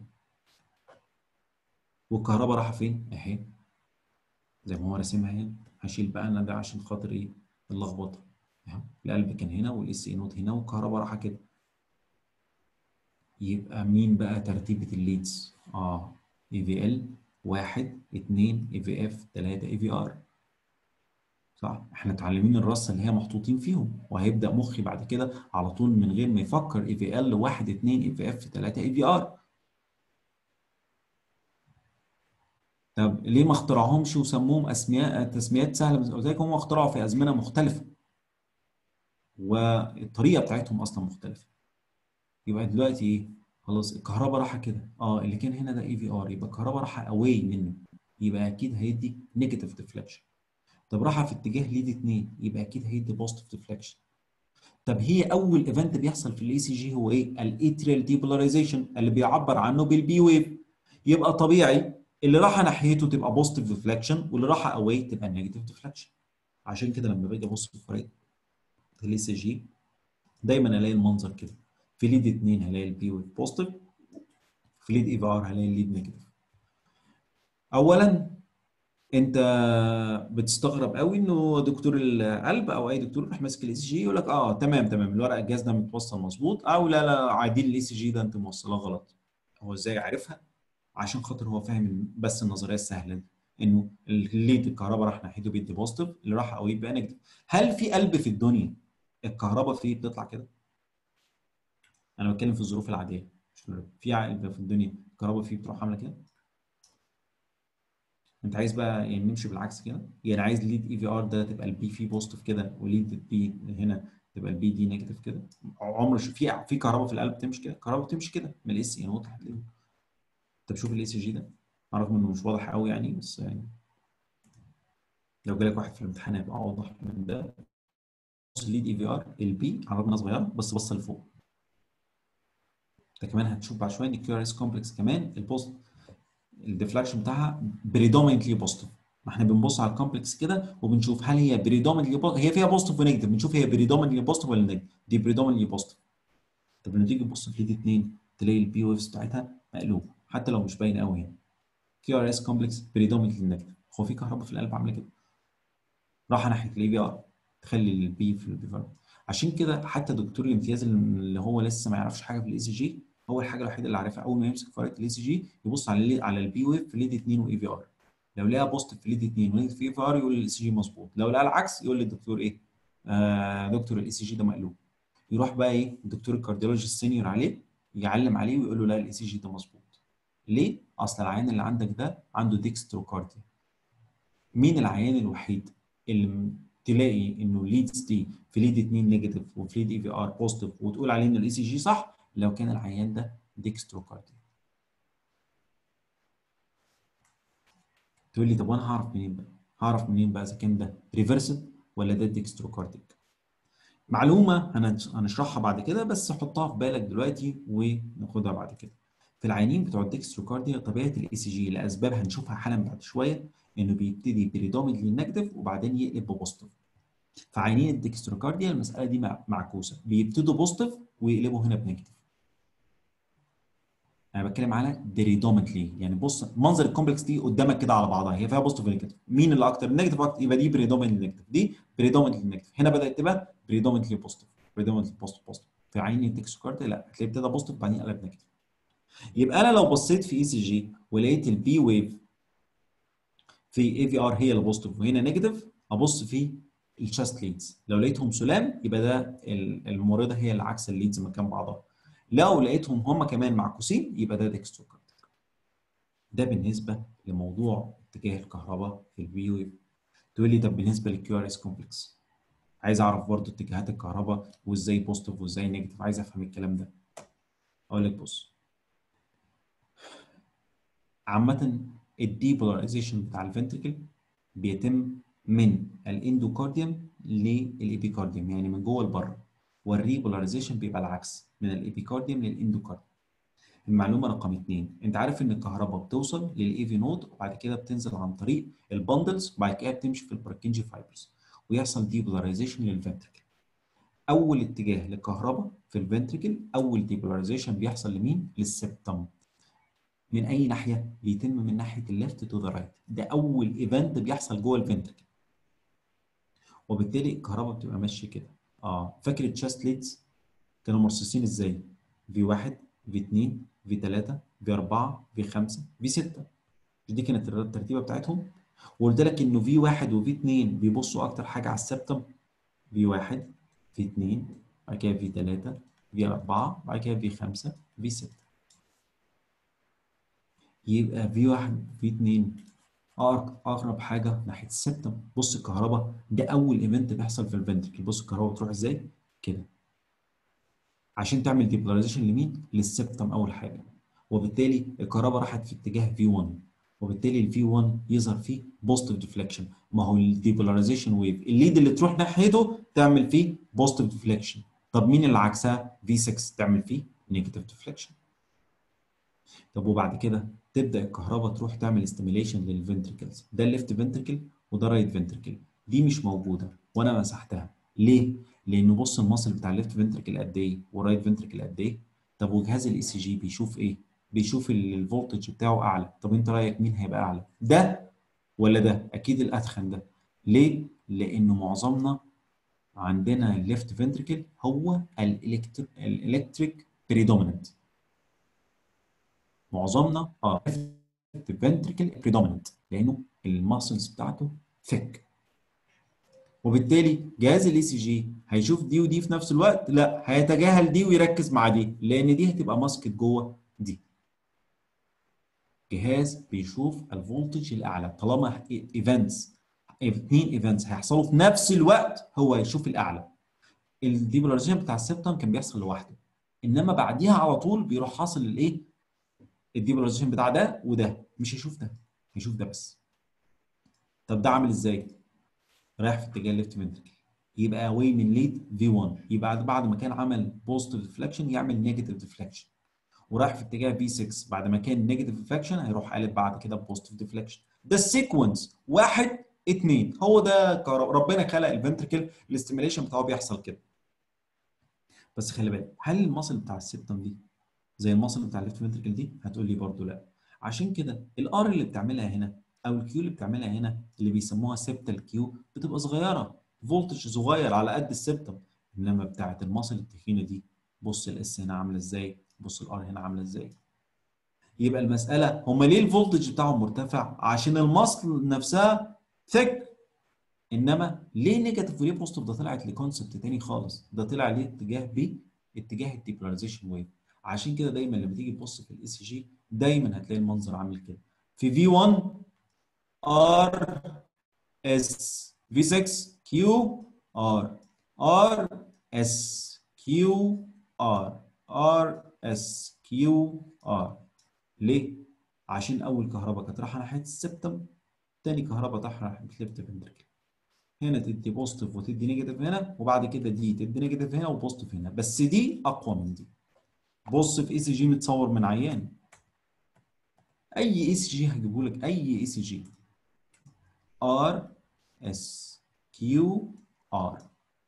والكهرباء رايحه فين؟ اهي زي ما هو راسمها هنا. هشيل بقى انا ده عشان خاطر ايه؟ اللخبطه. اهو القلب كان هنا والاس اي نود هنا والكهرباء رايحه كده. يبقى مين بقى ترتيبة الليدز؟ اي في ال 1 2 اي في اف 3 اي في ار. صح؟ احنا متعلمين الرصه اللي هي محطوطين فيهم، وهيبدا مخي بعد كده على طول من غير ما يفكر اي في ال 1 2 اي في اف 3 اي في ار. طب ليه ما اخترعهمش وسموهم اسماء تسميات سهله؟ بس قلت لك هم اخترعوا في ازمنه مختلفه والطريقه بتاعتهم اصلا مختلفه. يبقى دلوقتي ايه؟ خلاص الكهرباء رايحه كده، اللي كان هنا ده اي في ار، يبقى الكهرباء رايحه اواي منه، يبقى اكيد هيدي نيجاتيف ديفليكشن. طب راحه في اتجاه ليد 2 يبقى اكيد هيدي بوزيتيف ديفليكشن. طب هي اول ايفنت بيحصل في الاي سي جي هو ايه؟ الاتريال ديبولاريزيشن اللي بيعبر عنه بالبي ويف. يبقى طبيعي اللي راح ناحيته تبقى بوزيتيف ديفليكشن واللي راح اواي تبقى نيجاتيف ديفليكشن. عشان كده لما باجي ابص في فريق الاي سي جي دايما الاقي المنظر كده. في ليد 2 هلاقي البي ويف بوزيتيف، في ليد اي في ار هلاقي الليد نيجاتيف. اولا انت بتستغرب قوي انه دكتور القلب او اي دكتور يروح ماسك الاي سي جي يقول لك اه تمام تمام الورق الجهاز ده متوصل مظبوط، او لا لا عادي الاي سي جي ده انت موصلاه غلط. هو ازاي عارفها؟ عشان خاطر هو فاهم بس النظريه السهله دي، انه الليد الكهرباء راح ناحيته بيدي بوزيتيف، اللي راح قوي يبقى نيجاتيف. هل في قلب في الدنيا الكهرباء فيه بتطلع كده؟ انا بتكلم في الظروف العاديه، مش في قلب في الدنيا الكهرباء فيه بتروح عامله كده. انت عايز بقى يعني نمشي بالعكس كده، يعني عايز ليد اي في ار ده تبقى البي فيه بوزيتيف كده، وليد بي هنا تبقى البي دي نيجاتيف كده. عمر في كهرباء في القلب بتمشي كده؟ كهرباء بتمشي كده من الاس يعني واضح هتلاقيه. انت بشوف الاي سي جي ده رغم انه مش واضح قوي يعني، بس يعني لو جالك واحد في الامتحان هيبقى اوضح من ده. بص الليد اي في ار البي على رغم انها صغيره بس بص لفوق. انت كمان هتشوف بعد شويه ان الكيو ار اس كومبلكس كمان البوست الديفلاكشن بتاعها بريدومينتلي بوزيتيف. ما احنا بنبص على الكومبلكس كده وبنشوف هل هي بريدومينتلي هي فيها بوزيتيف ونيجاتيف، بنشوف هي بريدومينتلي بوزيتيف ولا نيجاتيف. دي بريدومينتلي بوزيتيف. طب لما تيجي تبص في ليد 2 تلاقي البي ويفز بتاعتها مقلوبه حتى لو مش باينه قوي هنا. كيو ار اس كومبلكس بريدومينتلي نيجاتيف. هو في كهرباء في القلب عامله كده راح ناحيه الاي بي ار تخلي البي في البي ار. عشان كده حتى دكتور الامتياز اللي هو لسه ما يعرفش حاجه في الاي سي جي، هو الحاجه الوحيده اللي عارفها اول ما يمسك فريق الاي سي جي يبص على البي ويف في ليد 2 واي في ار. لو لقى بوست في ليد 2 وليد في اي في ار يقول الاي سي جي مظبوط، لو لقى العكس يقول للدكتور ايه؟ دكتور الاي سي جي ده مقلوب. يروح بقى ايه الدكتور الكارديولوجي السينيور عليه يعلم عليه ويقول له لا الاي سي جي ده مظبوط. ليه؟ اصل العيان اللي عندك ده عنده ديكستروكارديا. مين العيان الوحيد اللي تلاقي انه الليدز دي في ليد 2 نيجاتيف وفي ليد اي في ار بوزيتيف وتقول عليه ان الاي سي جي صح؟ لو كان العيان ده ديكستروكارديا. تقول لي طب وانا هعرف منين بقى؟ هعرف منين بقى اذا كان ده ريفرسد ولا ده ديكستروكارديك؟ معلومه هنشرحها بعد كده بس حطها في بالك دلوقتي وناخدها بعد كده. في العيانين بتوع الديكستروكارديا طبيعه الاي سي جي لاسباب هنشوفها حالا بعد شويه انه بيبتدي بريدومينتلي نيجاتيف وبعدين يقلب ببوزيتيف. في عيانين الديكستروكارديا المساله دي معكوسه، بيبتدوا بوزيتيف ويقلبوا هنا بنيجاتيف. انا بتكلم على بريدومينتلي، يعني بص منظر الكومبلكس دي قدامك كده على بعضها هي فيها بوزيتيف ونيجاتيف، مين اللي اكتر؟ النيجاتيف اكتر يبقى دي بريدومينتلي نيجاتيف، دي بريدومينتلي نيجاتيف. هنا بدات تبقى بريدومينتلي بوزيتيف، بريدومينتلي بوزيتيف بوزيتيف. في عينين الديكستروكارديا لا هتلاقي ابتدى بوزيتيف بعدين قلب نيجاتيف. يبقى انا لو بصيت في اي سي جي ولقيت البي ويف في اي في ار هي اللي بوزيتيف وهنا نيجاتيف، ابص في الشاست ليدز لو لقيتهم سلام يبقى ده الممرضه هي اللي عكس الليدز مكان بعضها. لو لقيتهم هم كمان معكوسين يبقى ده ديكستروكارديا. ده بالنسبه لموضوع اتجاه الكهرباء في البي ويف. تقول لي طب بالنسبه للكيو ار اس كومبلكس عايز اعرف برضو اتجاهات الكهرباء وازاي بوزيتيف وازاي نيجاتيف، عايز افهم الكلام ده. اقول لك بص، عامة الديبولاريزيشن بتاع الفنتركل بيتم من الاندوكارديوم للإبيكارديوم، يعني من جوه لبره. والريبولاريزيشن بيبقى العكس من الإبيكارديوم للإندوكارديوم. المعلومة رقم 2، انت عارف ان الكهرباء بتوصل للاي في نود وبعد كده بتنزل عن طريق البندلز وبعد كده بتمشي في البركنجي فايبرز ويحصل ديبولاريزيشن للفنتركل. اول اتجاه للكهرباء في الفنتركل اول ديبولاريزيشن بيحصل لمين؟ للسبتم. من اي ناحيه؟ بيتم من ناحيه الليفت تو ذا رايت. ده اول ايفنت بيحصل جوه الفنتركل وبالتالي الكهرباء بتبقى ماشيه كده. فاكر التشاست ليدز كانوا مرصوصين ازاي؟ في 1 في 2 في 3 في 4 في 5 في 6. دي كانت الترتيبه بتاعتهم. وقلت لك انه في 1 وفي 2 بيبصوا اكتر حاجه على السبتم. في 1 في 2 بعد كده في 3 في 4 بعد كده في 5 في 6. يبقى في 1 في 2 اقرب حاجه ناحيه السبتم. بص الكهرباء ده اول ايفنت بيحصل في الفنتركل. بص الكهرباء بتروح ازاي كده عشان تعمل ديبولاريزيشن لمين؟ للسبتم اول حاجه. وبالتالي الكهرباء راحت في اتجاه في 1 وبالتالي الفي 1 يظهر فيه بوزيتيف ديفليكشن. ما هو الديبولاريزيشن ويف الليد اللي تروح ناحيته تعمل فيه بوزيتيف ديفليكشن. طب مين اللي عكسها؟ في 6 تعمل فيه نيجاتيف ديفليكشن. طب وبعد كده تبدا الكهرباء تروح تعمل ستيميليشن للفنتركلز، ده الليفت فنتركل وده رايت فنتركل. دي مش موجوده وانا مسحتها ليه؟ لانه بص المصل بتاع الليفت فنتركل قد ايه والرايت فنتركل قد ايه. طب وجهاز الاي سي جي بيشوف ايه؟ بيشوف الفولتج بتاعه اعلى. طب انت رايك مين هيبقى اعلى؟ ده ولا ده؟ اكيد الاتخن ده. ليه؟ لانه معظمنا عندنا الليفت فنتركل هو الالكتريك بريدوميننت. معظمنا فنتريكل بريدوميننت لانه الماسلز بتاعته ثيك. وبالتالي جهاز الاي سي جي هيشوف دي ودي في نفس الوقت؟ لا، هيتجاهل دي ويركز مع دي لان دي هتبقى ماسكت جوه دي. جهاز بيشوف الفولتج الاعلى طالما ايفنتس، اثنين ايفنتس هيحصلوا في نفس الوقت هو هيشوف الاعلى. الديبولاريزيشن بتاع السبتم كان بيحصل لوحده، انما بعديها على طول بيروح حاصل الايه؟ الديبولاريزيشن بتاع ده وده، مش هيشوف ده، هيشوف ده بس. طب ده عامل ازاي؟ رايح في اتجاه الليفت فنتركل، يبقى اواي من ليد في 1، يبقى بعد ما كان عمل بوزيتيف ديفليكشن يعمل نيجاتيف ديفليكشن. ورايح في اتجاه في 6 بعد ما كان نيجاتيف ديفليكشن هيروح قالب بعد كده بوزيتيف ديفليكشن. ده السيكونس 1 2. هو ده ربنا خلق الفنتركل الاستيميليشن بتاعه بيحصل كده. بس خلي بالك، هل المصل بتاع السبتم دي زي المصل بتاع الليفت فنتركل دي؟ هتقول لي برضو لا. عشان كده الار اللي بتعملها هنا او الكيو اللي بتعملها هنا اللي بيسموها سبتال كيو بتبقى صغيره، فولتج صغير على قد السبتم. انما بتاعه المصل التخينه دي، بص الاس هنا عامله ازاي، بص الار هنا عامله ازاي. يبقى المساله هم ليه الفولتج بتاعهم مرتفع؟ عشان المصل نفسها ثيك. انما ليه نيجاتيف وليه بوزيتيف؟ ده طلعت لكونسبت تاني خالص، ده طلع ليه اتجاه اتجاه الديبولاريزيشن ويف. عشان كده دايما لما تيجي تبص في الاي سي جي دايما هتلاقي المنظر عامل كده. في في 1 ار اس، في 6 كيو ار، ار اس كيو ار، ار اس كيو ار. ليه؟ عشان اول كهرباء كانت رايحه ناحيه السبتم، تاني كهرباء رايحه ناحيه الليفت فنتركل. هنا تدي بوزيتيف وتدي نيجاتيف هنا، وبعد كده دي تدي نيجاتيف هنا وبوزيتيف هنا، بس دي اقوى من دي. بص في اي سي جي متصور من عيان، اي اي سي جي هجيبه لك، اي اي سي جي ار اس كيو ار.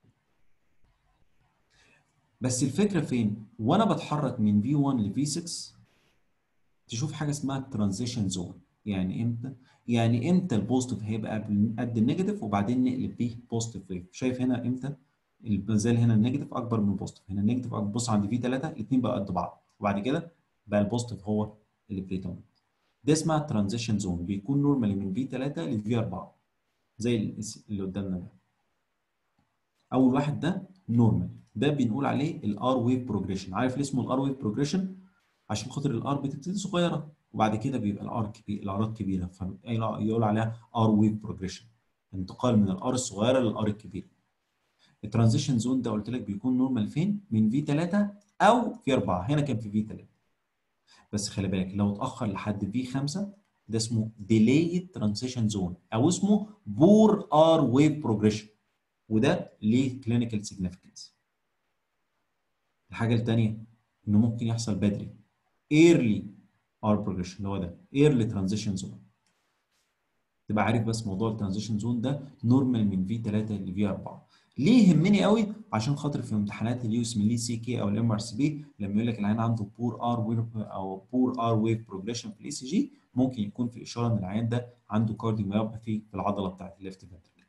بس الفكره فين؟ وانا بتحرك من في 1 ل في 6 تشوف حاجه اسمها الترانزيشن زون. يعني امتى؟ يعني امتى البوزيتيف هيبقى قد النيجاتيف وبعدين نقلب بيه بوزيتيف ويف. شايف هنا امتى؟ المازال هنا النيجاتيف اكبر من البوزيتيف، هنا النيجاتيف اكبر. بص عند في 3 الاثنين بقى قد بعض، وبعد كده بقى البوزيتيف هو اللي بريدومينت. ده اسمها ترانزيشن زون، بيكون نورمالي من في 3 لفي 4 زي اللي قدامنا ده. اول واحد ده نورمال، ده بنقول عليه الار ويف بروجريشن. عارف ليه اسمه الار ويف بروجريشن؟ عشان خاطر الار بتبتدي صغيره وبعد كده بيبقى الار كبير، الارات كبيره، فيقول عليها ار ويف بروجريشن، انتقال من الار الصغيره للار الكبيره. الترانزيشن زون ده قلت لك بيكون نورمال فين؟ من في 3 او في 4. هنا كان في 3. بس خلي بالك لو اتاخر لحد في 5 ده اسمه ديليد ترانزيشن زون او اسمه بور ار ويف بروجريشن، وده ليه كلينيكال سيجنيفيكانس. الحاجه الثانيه انه ممكن يحصل بدري، ايرلي ار بروجريشن اللي هو ده ايرلي ترانزيشن زون. تبقى عارف بس موضوع الترانزيشن زون ده نورمال من في 3 ل في 4. ليه يهمني قوي؟ عشان خاطر في امتحانات اليو اس ام سي كي او الام ار سي بي لما يقول لك العيان عنده بور ار ويف او بور ار ويف بروجريشن في الاي سي جي، ممكن يكون في اشاره ان العيان ده عنده كارديوميوباثي في العضله بتاعت الليفت فنتركل.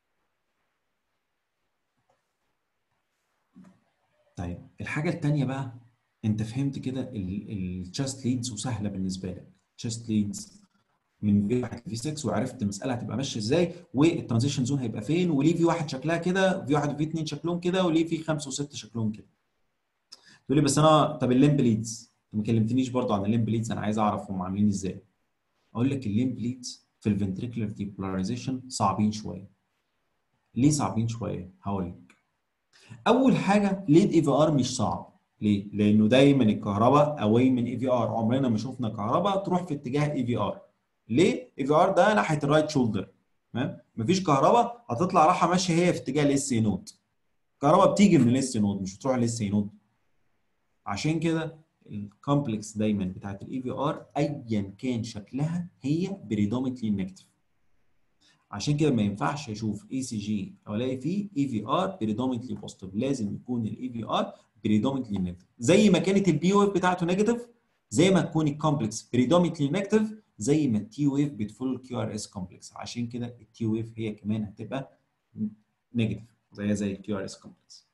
طيب الحاجه الثانيه بقى، انت فهمت كده التشست ليدز وسهله بالنسبه لك، تشست ليدز من في 1 لفي 6 وعرفت المساله هتبقى ماشيه ازاي والترانزيشن زون هيبقى فين، وليه في 1 شكلها كده، في 1 وفي 2 شكلهم كده، وليه في 5 و6 شكلهم كده. تقول لي بس انا طب الليمب ليدز انت ما كلمتنيش برضو عن الليمب ليدز، انا عايز اعرف هم عاملين ازاي. اقول لك الليمب ليدز في الفنتريكولار ديبولاريزيشن صعبين شويه. ليه صعبين شويه؟ هقول لك. اول حاجه ليد اي في ار مش صعب. ليه؟ لانه دايما الكهرباء اواي من اي في ار، عمرنا ما شفنا كهرباء تروح في اتجاه اي في ار. ليه؟ اي في ار ده ناحيه الرايت شولدر. تمام؟ مفيش كهرباء هتطلع رايحه ماشيه هي في اتجاه الاس سي نود. الكهرباء بتيجي من الاس سي نود مش بتروح للاس سي نود. عشان كده الكومبلكس دايما بتاعت الاي في ار ايا كان شكلها هي بريدومينتلي نيجاتيف. عشان كده ما ينفعش اشوف اي سي جي او الاقي فيه اي في ار بريدومينتلي بوزيتيف، لازم يكون الاي في ار بريدومينتلي نيجاتيف. زي ما كانت البي ويف بتاعته نيجاتيف، زي ما تكون الكومبلكس بريدومينتلي نيجاتيف، زي ما التي ويف بتفول الكيو ار اس كومبلكس. عشان كده التي ويف هي كمان هتبقى نيجاتيف زي الكيو ار اس كومبلكس.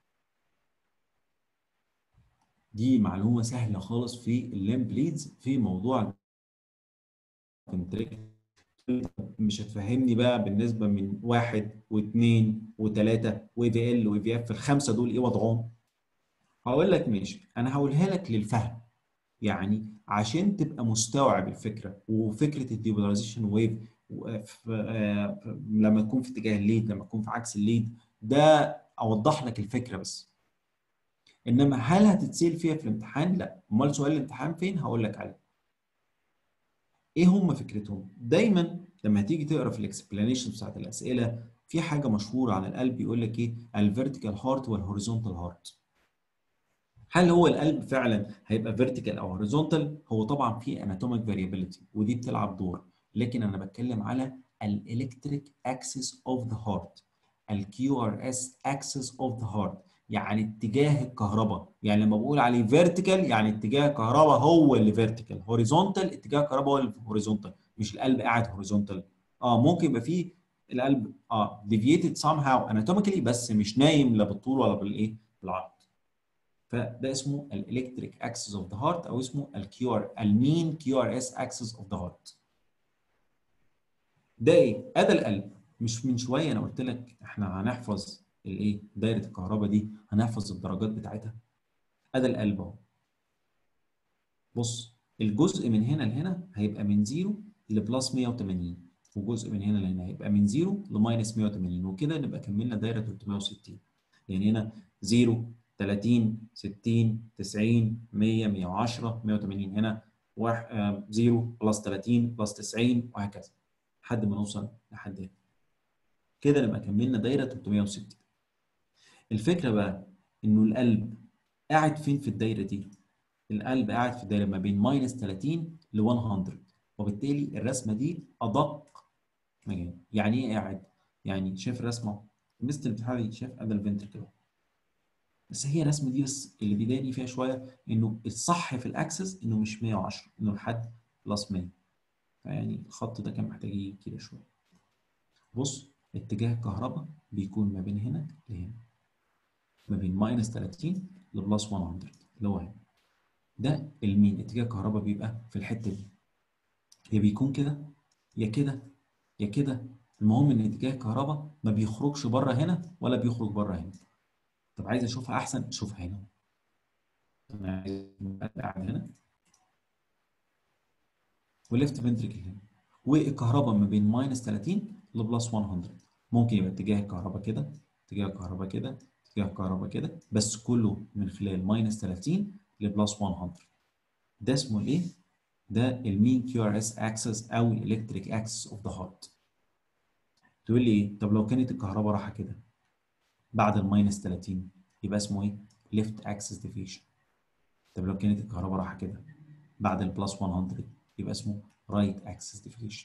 دي معلومه سهله خالص في الليمب ليدز في موضوع الفنتريكل. مش هتفهمني بقى بالنسبه من واحد واثنين وثلاثه واي في ال واي في اف، الخمسه دول ايه وضعهم؟ هقول لك ماشي، انا هقولها لك للفهم، يعني عشان تبقى مستوعب الفكره. وفكره الديبولاريزيشن ويف لما تكون في اتجاه الليد، لما تكون في عكس الليد، ده اوضح لك الفكره بس. انما هل هتتسال فيها في الامتحان؟ لا. امال سؤال الامتحان فين؟ هقول لك عليه. ايه هم فكرتهم؟ دايما لما تيجي تقرا في الاكسبلانيشن بتاعت الاسئله، في حاجه مشهوره عن القلب يقول لك ايه؟ الفيرتيكال هارت والهوريزونتال هارت. هل هو القلب فعلا هيبقى فيرتيكال او هوريزونتال؟ هو طبعا في اناتوميك فاريابيليتي ودي بتلعب دور، لكن انا بتكلم على الالكتريك اكسس اوف ذا هارت، الكيو ار اس اكسس اوف ذا هارت، يعني اتجاه الكهرباء. يعني لما بقول عليه فيرتيكال يعني اتجاه الكهرباء هو اللي فيرتيكال، هوريزونتال اتجاه الكهرباء هو اللي هوريزونتال، مش القلب قاعد هوريزونتال. ممكن يبقى فيه القلب ديفييتد سام هاو اناتوميكالي، بس مش نايم لا بالطول ولا بالايه؟ بالعرض. فده اسمه الالكتريك اكسس اوف ذا هارت، او اسمه الكيو ار، المين كيو ار اس اكسس اوف ذا هارت. ده ايه؟ ادي القلب. مش من شويه انا قلت لك احنا هنحفظ الايه؟ دايره الكهرباء دي هنحفظ الدرجات بتاعتها. ادي القلب اهو. بص، الجزء من هنا لهنا هيبقى من 0 لبلس 180، وجزء من هنا لهنا هيبقى من 0 لماينس 180، وكده نبقى كملنا دايره 360. يعني هنا 0 30 60 90 100 110 180، هنا 0 بلس 30 بلس 90 وهكذا لحد ما نوصل لحد هنا. كده نبقى كملنا دايره 360. الفكره بقى انه القلب قاعد فين في الدايره دي؟ القلب قاعد في الدايره ما بين ماينس 30 ل 100، وبالتالي الرسمه دي ادق مجال. يعني ايه قاعد؟ يعني شايف الرسمه مثل بتاعي، شايف ادي الفنتركل، بس هي الرسمه دي بس اللي بيضايقني فيها شويه انه الصح في الاكسس انه مش 110، انه لحد بلس 100. فيعني الخط ده كان محتاج يجي كده شويه. بص، اتجاه الكهرباء بيكون ما بين هنا لهنا، ما بين ماينس 30 لبلس 100 اللي هو هنا. ده المين اتجاه الكهرباء بيبقى في الحته دي، يا بيكون كده يا كده يا كده. المهم ان اتجاه الكهرباء ما بيخرجش بره هنا ولا بيخرج بره هنا. طب عايز اشوفها احسن، اشوفها هنا. انا عايز قاعد هنا وليفت فنتريكل هنا، والكهرباء ما بين ماينس 30 لبلس 100. ممكن يبقى اتجاه الكهرباء كده، اتجاه الكهرباء كده، اتجاه الكهرباء كده، بس كله من خلال ماينس 30 لبلس 100. ده اسمه ايه؟ ده المين كيو ار اس اكسس او الالكتريك اكسس اوف ذا هارت. تقول لي ايه؟ طب لو كانت الكهرباء رايحه كده بعد الماينس 30 يبقى اسمه ايه؟ ليفت اكسس ديفيشن. طب لو كانت الكهرباء رايحه كده بعد البلس 100 يبقى اسمه رايت اكسس ديفيشن.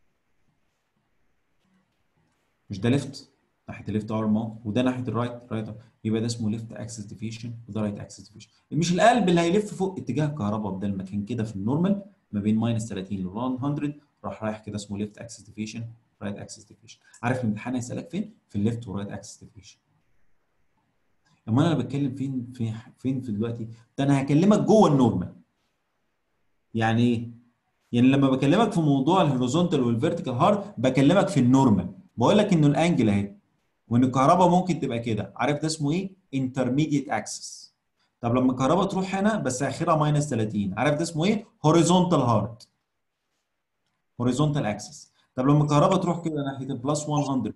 مش ده ليفت ناحيه الليفت ارم اهو، وده ناحيه الرايت رايت، يبقى ده اسمه ليفت اكسس ديفيشن وده رايت اكسس ديفيشن. مش القلب اللي هيلف فوق اتجاه الكهرباء بدل ما كان كده في النورمال ما بين ماينس 30 ل 100 راح رايح كده، اسمه ليفت اكسس ديفيشن رايت اكسس ديفيشن. عارف الامتحان هيسالك فين؟ في الليفت ورايت اكسس ديفيشن. اما انا بتكلم فين في دلوقتي؟ ده انا هكلمك جوه النورمال. يعني ايه؟ يعني لما بكلمك في موضوع الهوريزونتال والفيرتيكال هارت بكلمك في النورمال، بقول لك انه الانجل اهي، وان الكهرباء ممكن تبقى كده. عارف ده اسمه ايه؟ انترميديت اكسس. طب لما الكهرباء تروح هنا بس اخرها ماينس 30، عارف ده اسمه ايه؟ هوريزونتال هارت، هوريزونتال اكسس. طب لما الكهرباء تروح كده ناحيه البلس 100،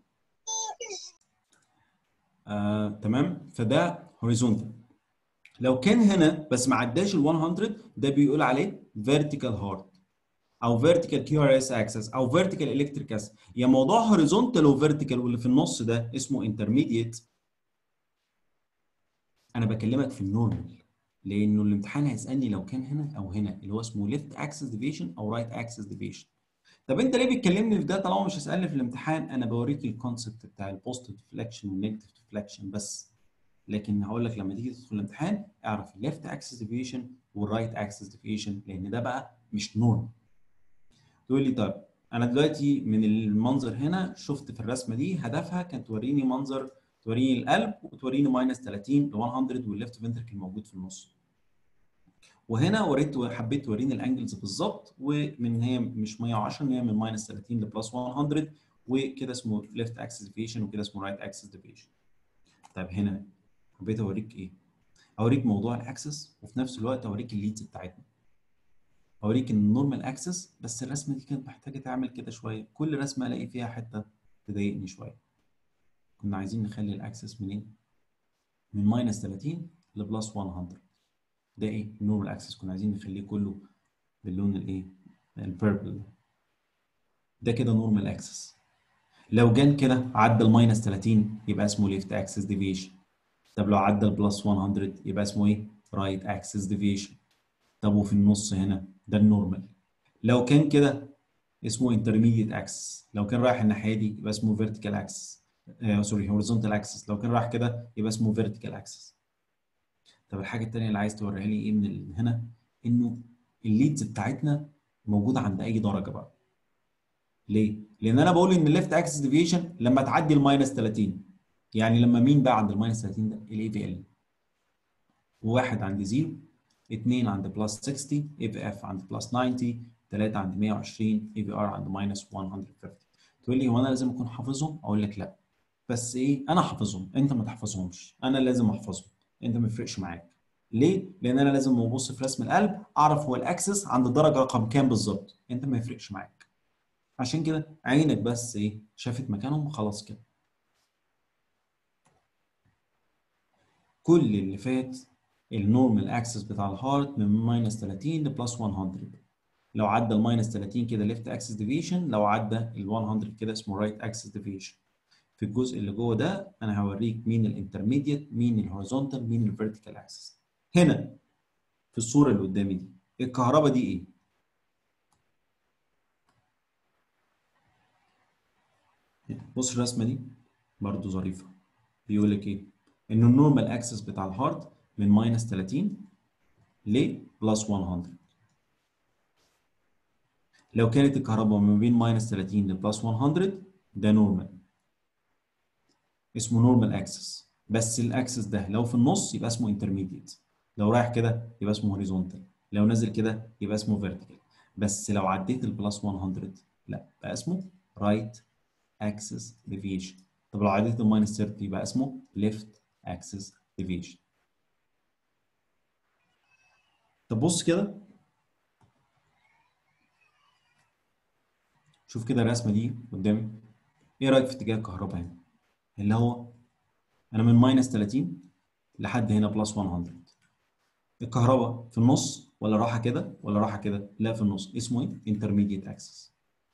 تمام، فده هوريزونتال. لو كان هنا بس ما عداش ال 100 ده بيقول عليه فيرتيكال هارت. او فيرتيكال كيو ار اس اكسس او فيرتيكال الكتريك اكسس. يا موضوع هوريزونتال وفيرتيكال واللي في النص ده اسمه انترميديت. انا بكلمك في النورمال، لانه الامتحان هيسالني لو كان هنا او هنا، اللي هو اسمه ليفت اكسس ديفيشن او رايت اكسس ديفيشن. طب انت ليه بتكلمني في ده طالما مش هتسالني في الامتحان؟ انا بوريك الكونسبت بتاع البوزيتيف ديفليكشن والنيجاتيف ديفليكشن بس، لكن هقول لك لما تيجي تدخل الامتحان اعرف الليفت اكسس ديفيشن والرايت اكسس ديفيشن، لان ده بقى مش نورم. تقول لي طيب انا دلوقتي من المنظر هنا شفت في الرسمه دي هدفها كانت توريني منظر، توريني القلب وتوريني ماينس 30 ل 100 والليفت فنتركل موجود في النص. وهنا حبيت توريني الانجلز بالظبط، ومن هي مش 110 ان هي من ماينس 30 لبلس 100، وكده اسمه ليفت اكسس ديفيشن وكده اسمه رايت اكسس ديفيشن. طيب هنا حبيت اوريك ايه؟ اوريك موضوع الاكسس وفي نفس الوقت اوريك الليدز بتاعتنا. اوريك ان النورمال اكسس، بس الرسمه دي كانت محتاجه تعمل كده شويه، كل رسمه الاقي فيها حته تضايقني شويه. كنا عايزين نخلي الاكسس منين؟ من ماينس 30 لبلس 100. ده ايه؟ النورمال اكسس كنا عايزين نخليه كله باللون الايه؟ البيربل. ده كده نورمال اكسس. لو جان كده عدى الماينس 30 يبقى اسمه ليفت اكسس ديفيشن. طب لو عدى البلس 100 يبقى اسمه ايه؟ رايت اكسس ديفيشن. طب وفي النص هنا ده النورمال. لو كان كده اسمه intermediate axis، لو كان رايح الناحيه دي يبقى اسمه vertical axis، سوري horizontal axis، لو كان رايح كده يبقى اسمه vertical axis. طب الحاجه الثانيه اللي عايز توريها لي ايه من هنا؟ انه الليدز بتاعتنا موجوده عند اي درجه بقى. ليه؟ لان انا بقول ان الليفت اكسس ديفيشن لما تعدي الماينس 30، يعني لما مين بقى عند الماينس 30 ده؟ الاي في ال. وواحد عند 0، 2 عند بلس 60، اي في اف عند بلس 90، 3 عند 120، اي في ار عند ماينس 150. تقول لي هو انا لازم اكون حافظهم؟ اقول لك لا، بس ايه، انا حافظهم انت ما تحفظهمش، انا لازم احفظهم انت ما يفرقش معاك. ليه؟ لان انا لازم ابص في رسم القلب اعرف هو الاكسس عند الدرجه رقم كام بالظبط، انت ما يفرقش معاك. عشان كده عينك بس ايه شافت مكانهم خلاص كده. كل اللي فات النورمال اكسس بتاع الهارت من ماينس 30 لبلس 100. لو عدى الماينس 30 كده ليفت اكسس ديفيشن، لو عدى ال 100 كده اسمه رايت اكسس ديفيشن. في الجزء اللي جوه ده انا هوريك مين الانترميديت، مين الهوريزونتال، مين الفيرتيكال اكسس. هنا في الصوره اللي قدامي دي الكهرباء دي ايه؟ بص الرسمه دي برضو ظريفه. بيقول لك ايه؟ ان النورمال اكسس بتاع الهارت من ماينس 30 ل بلس 100. لو كانت الكهرباء ما بين ماينس 30 لبلس 100 ده نورمال، اسمه نورمال اكسس. بس الاكسس ده لو في النص يبقى اسمه انترميديت، لو رايح كده يبقى اسمه هوريزونتال، لو نازل كده يبقى اسمه فيرتيكال. بس لو عديت البلس 100 لا بقى اسمه رايت اكسس ديفيشن. طب لو عديت الماينس 30 يبقى اسمه ليفت اكسس ديفيشن. طب بص كده، شوف كده الرسمه دي قدامي. ايه رايك في اتجاه الكهرباء هنا؟ اللي هو انا من ماينس 30 لحد هنا بلس 100. الكهرباء في النص ولا راحه كده ولا راحه كده؟ لا في النص، اسمه ايه؟ انترميديت اكسس.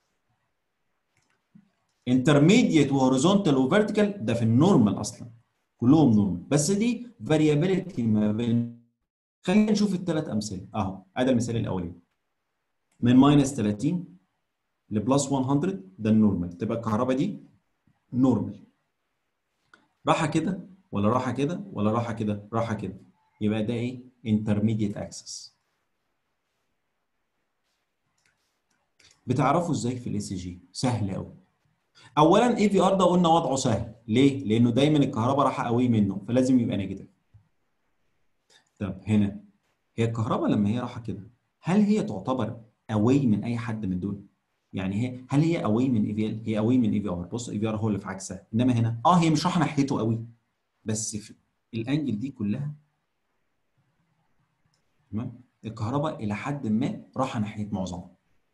انترميديت وهوريزونتال وفيرتيكال ده في النورمال اصلا، كلهم نورمال، بس دي فاريابيلتي ما بين. خلينا نشوف الثلاث امثله اهو. ادي المثال الاولاني من ماينس 30 لبلس 100 ده النورمال، تبقى الكهرباء دي نورمال. راحه كده ولا راحه كده ولا راحه كده؟ راحه كده، يبقى ده ايه؟ انترميديت اكسس. بتعرفوا ازاي في الاي سي جي؟ سهل قوي. اولا اي في ار ده قلنا وضعه سهل، ليه؟ لانه دايما الكهرباء رايحه قوي منه فلازم يبقى نيجاتيف. طب هنا هي الكهرباء لما هي رايحه كده هل هي تعتبر اواي من اي حد من دول؟ يعني هل هي اواي من اي في ال؟ هي اواي من اي في ار. بص اي في ار هو اللي في عكسها، انما هنا هي مش رايحه ناحيته قوي، بس في الانجل دي كلها تمام الكهرباء الى حد ما رايحه ناحيه معظمها،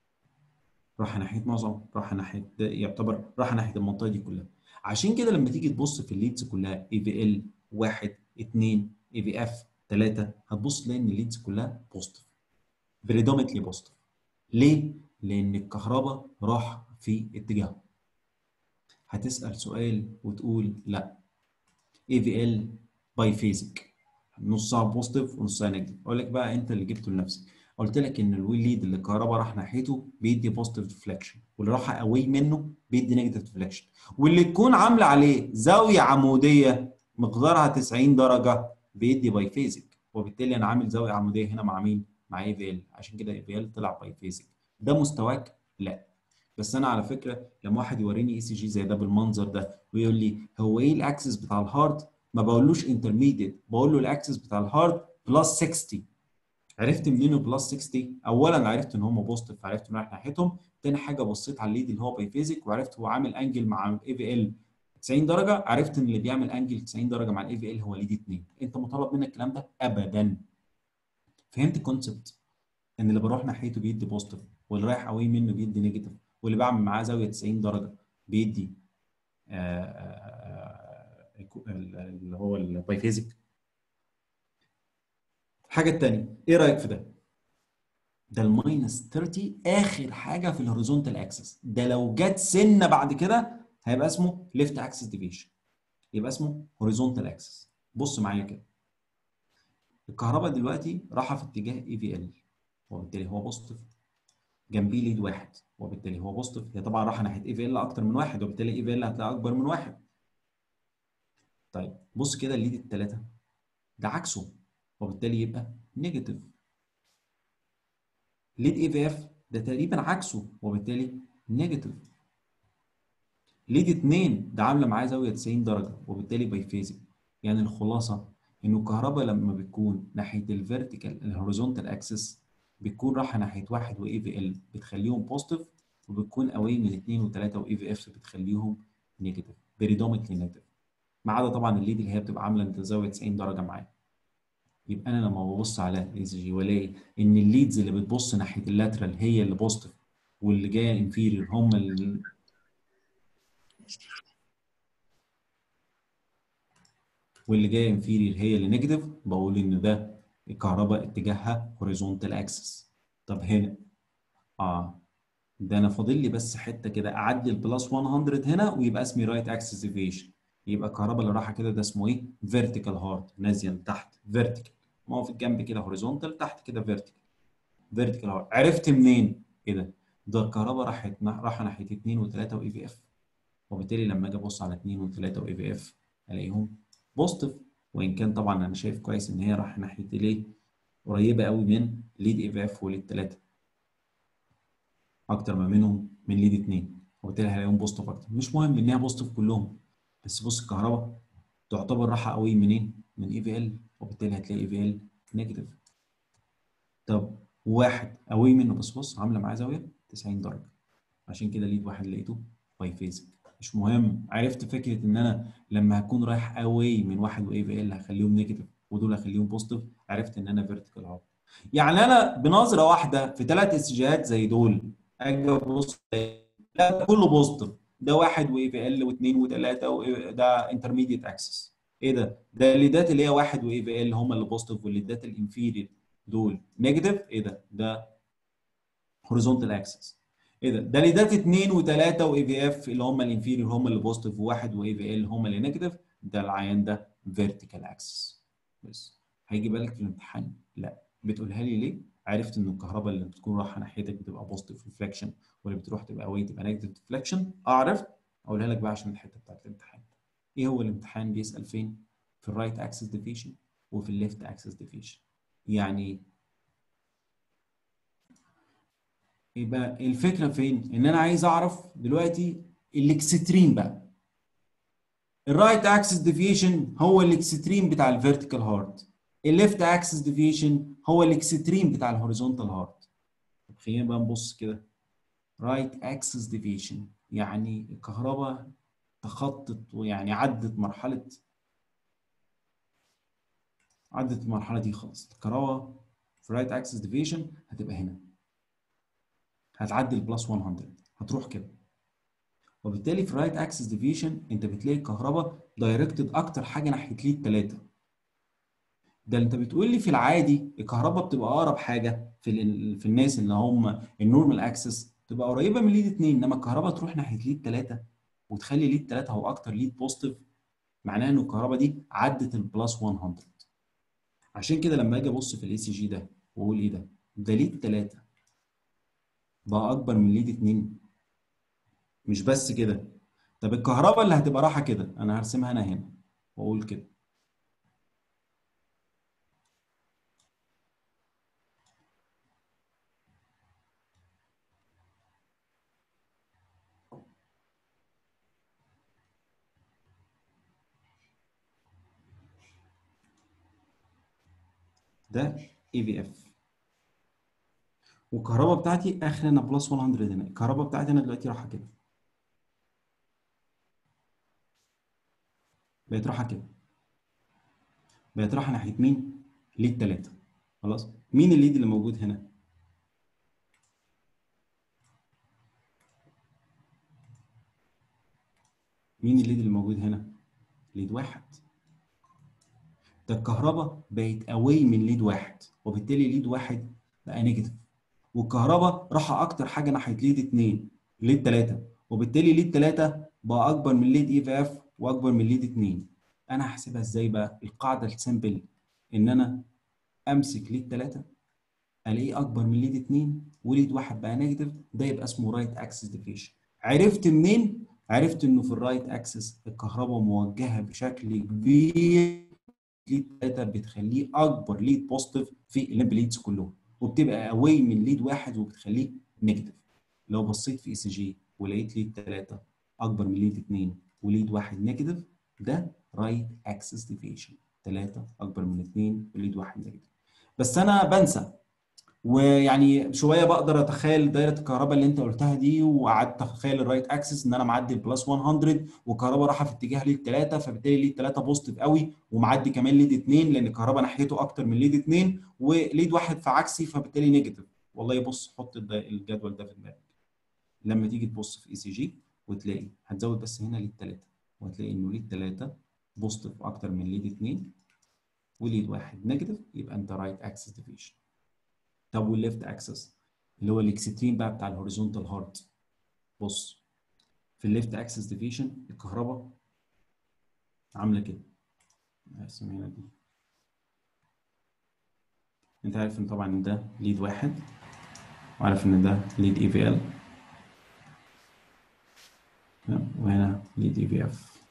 راح ناحيه يعتبر راح ناحيه المنطقه دي كلها. عشان كده لما تيجي تبص في الليدز كلها اي في ال 1 2 اي في اف 3 هتبص تلاقي ان الليدز كلها بوزيتيف، بريدومينتلي بوزيتيف. ليه؟ لان الكهرباء راح في اتجاهه. هتسال سؤال وتقول لا، اي في ال باي فيزك، نصها بوزيتيف ونصها نيجاتيف. اقول لك بقى انت اللي جبته لنفسك. قلت لك ان الويل ليد اللي الكهرباء راح ناحيته بيدي بوزيتيف ديفليكشن، واللي راح اواي منه بيدي نيجاتيف ديفليكشن، واللي تكون عامله عليه زاويه عموديه مقدارها 90 درجه بيدي باي فيزك. وبالتالي انا عامل زاويه عموديه هنا مع مين؟ مع اي في ال، عشان كده اي في ال طلع باي فيزك. ده مستواك؟ لا. بس انا على فكره لما واحد يوريني اي سي جي زي ده بالمنظر ده ويقول لي هو ايه الاكسس بتاع الهارت، ما بقولوش انترميديت، بقول له الاكسس بتاع الهارت بلس 60. عرفت منين بلس 60؟ اولا عرفت ان هم بوزيتيف، عرفت ان رايح ناحيتهم. تاني حاجه بصيت على الليد اللي هو بايفيزيك وعرفت هو عامل انجل مع الاي في ال 90 درجه، عرفت ان اللي بيعمل انجل 90 درجه مع الاي في ال هو ليد 2. انت مطالب منك الكلام ده؟ ابدا. فهمت الكونسبت؟ ان اللي بروح ناحيته بيدي بوزيتيف، واللي رايح قوي منه بيدي نيجاتيف، واللي بعمل معاه زاويه 90 درجه بيدي اللي هو البايفيزيك. الحاجه الثانيه، ايه رايك في ده؟ ده الماينس 30 اخر حاجه في الهوريزونتال اكسس. ده لو جت سنه بعد كده هيبقى اسمه ليفت اكسس ديفيشن، يبقى اسمه هوريزونتال اكسس. بص معايا كده، الكهرباء دلوقتي رايحه في اتجاه اي في ال، وبالتالي هو بوزيتيف. جنبيه ليد واحد، وبالتالي هو بوزيتيف. هي طبعا رايحه ناحيه اي في ال اكتر من واحد، وبالتالي اي في ال هتلاقي اكبر من واحد. طيب بص كده الليد الثلاثه ده عكسه، وبالتالي يبقى نيجاتيف. ليد اي في اف ده تقريبا عكسه، وبالتالي نيجاتيف. ليد 2 ده عامله معاه زاويه 90 درجه، وبالتالي بايفيزيك. يعني الخلاصه انه الكهرباء لما بتكون ناحيه الفيرتيكال الهوريزونتال اكسس بتكون رايحه ناحيه واحد واي في ال بتخليهم بوزيتيف، وبتكون اواي من 2 و3 واي في اف بتخليهم نيجاتيف، بريدومينتلي نيجاتيف. ما عدا طبعا الليد اللي هي بتبقى عامله زاويه 90 درجه معاه. يبقى انا لما ببص على الاي سي جي والاقي ان الليدز اللي بتبص ناحيه اللاترال هي اللي بوزيتيف، واللي جايه انفيريور هم واللي جايه انفيرير هي اللي نيجاتيف، بقول ان ده الكهرباء اتجاهها هوريزونتال اكسس. طب هنا ده انا فاضل لي بس حته كده اعدي البلس 100 هنا ويبقى اسمي رايت اكسس ديفيشن. يبقى الكهرباء اللي رايحه كده ده اسمه ايه؟ فيرتيكال هارت، نازيه لتحت فيرتيكال. ما هو في الجنب كده هوريزونتال، تحت كده فيرتيكال. فيرتيكال هارت عرفت منين؟ ايه ده؟ ده الكهرباء رايحه ناحيه 2 و3 واي في اف، وبالتالي لما اجي ابص على 2 و3 واي في اف الاقيهم بوزيتيف. وان كان طبعا انا شايف كويس ان هي رايحه ناحيه ليه؟ قريبه قوي من ليد اي في اف وليد 3، اكتر ما منهم من ليد 2، وبالتالي هلاقيهم بوزيتيف اكتر. مش مهم ان هي بوزيتيف كلهم، بس بص الكهرباء تعتبر رايحه قوي منين؟ من اي في ال، وبالتالي هتلاقي اي في ال نيجاتيف. طب واحد قوي منه، بس بص عامله معاه زاويه 90 درجه، عشان كده ليد واحد لقيته باي فيزك. مش مهم. عرفت فكره ان انا لما هكون رايح اواي من واحد واي في ال هخليهم نيجاتيف ودول هخليهم بوزيتيف؟ عرفت ان انا فيرتيكال هارت. يعني انا بنظره واحده في ثلاث اتجاهات زي دول اجي ابص لا كله بوزيتيف. ده واحد واي في ال واثنين وثلاثه ده انترميديت اكسس. ايه ده؟ ده الليدات اللي هي واحد واي في ال هم اللي بوزيتيف، والليدات الانفيرير دول نيجاتيف. ايه ده؟ ده هوريزونتال اكسس. ايه ده؟ ده ليدات 2 و3 واي في اف اللي هم الانفيريور هم اللي بوزيتيف، وواحد واي في ال هم اللي نيجاتيف. ده العيان ده فيرتيكال اكسس. بس هيجي بالك في الامتحان؟ لا. بتقولها لي ليه؟ عرفت ان الكهرباء اللي بتكون رايحه ناحيتك بتبقى بوزيتيف ريفلكشن، واللي بتروح تبقى واي تبقى نيجاتيف ريفلكشن. عرفت؟ اقولها لك بقى عشان الحته بتاعت الامتحان. ايه هو الامتحان بيسال فين؟ في الرايت اكسس ديفيشن وفي الليفت اكسس ديفيشن. يعني يبقى الفكره فين؟ ان انا عايز اعرف دلوقتي الاكستريم بقى. الرايت اكسس ديفيشن هو الاكستريم بتاع الفيرتيكال هارت، الليفت اكسس ديفيشن هو الاكستريم بتاع الهوريزونتال هارت. طب خلينا بقى نبص كده. رايت اكسس ديفيشن يعني الكهرباء تخطت ويعني عدت المرحله دي خلاص. الكهرباء في رايت اكسس ديفيشن هتبقى هنا، هتعدي البلس 100، هتروح كده. وبالتالي في رايت اكسس ديفيشن انت بتلاقي الكهرباء دايركتد اكتر حاجه ناحيه ليد 3. ده انت بتقول لي في العادي الكهرباء بتبقى اقرب حاجه في الناس اللي هم النورمال اكسس تبقى قريبه من ليد 2، انما الكهرباء تروح ناحيه ليد 3 وتخلي ليد 3 هو اكتر ليد بوزيتيف، معناها ان الكهرباء دي عدت البلس 100. عشان كده لما اجي ابص في الاي سي جي ده واقول ايه ده ليد 3 بقى اكبر من ليد 2. مش بس كده، طب الكهرباء اللي هتبقى رايحه كده انا هرسمها انا هنا واقول كده. ده اي في اف، والكهرباء بتاعتي اخر انا بلس 100 هنا، الكهرباء بتاعتي انا دلوقتي رايحه كده، بقت رايحه كده، بقت رايحه ناحيه مين؟ ليد 3. خلاص، مين الليد اللي موجود هنا؟ مين الليد اللي موجود هنا؟ ليد 1. ده الكهرباء بقت اواي من ليد 1، وبالتالي ليد 1 بقى نيجاتيف، والكهرباء راح اكتر حاجه ناحيه ليد 2، ليد 3، وبالتالي ليد 3 بقى اكبر من ليد اي في اف واكبر من ليد 2. انا هحسبها ازاي بقى؟ القاعده السمبل ان انا امسك ليد 3 الاقيه اكبر من ليد 2 وليد 1 بقى نيجاتيف، ده يبقى اسمه رايت اكسس ديفيشن. عرفت منين؟ عرفت انه في الرايت اكسس الكهرباء موجهه بشكل كبير ليد 3، بتخليه اكبر ليد بوزيتيف في الليمب ليدز كلهم، وبتبقى اواي من ليد 1 وبتخليه نيجاتيف. لو بصيت في اي سي جي ولقيت ليد 3 اكبر من ليد 2 وليد 1 نيجاتيف، ده رايت اكسس ديفيشن. 3 اكبر من 2 وليد 1 نيجاتيف. بس انا بنسى، ويعني شويه بقدر اتخيل دايره الكهرباء اللي انت قلتها دي، وقعدت اتخيل الرايت اكسس ان انا معدي البلس 100 والكهرباء رايحه في اتجاه ليد 3، فبالتالي ليد 3 بوزيتيف قوي ومعدي كمان ليد 2 لان الكهرباء ناحيته اكتر من ليد 2، وليد 1 في عكسي فبالتالي نيجاتيف. والله بص، حط الجدول ده في دماغك لما تيجي تبص في اي سي جي وتلاقي، هتزود بس هنا ليد 3 وهتلاقي انه ليد 3 بوزيتيف اكتر من ليد 2 وليد 1 نيجاتيف، يبقى انت رايت اكسس ديفيشن. طب والليفت اكسس اللي هو الاكستريم بقى بتاع الهوريزونتال هارت، بص في الليفت اكسس ديفيشن الكهرباء عامله كده. ارسم هنا دي، انت عارف ان طبعا ان ده ليد 1 وعارف ان ده ليد اي في ال، وهنا ليد اي في اف.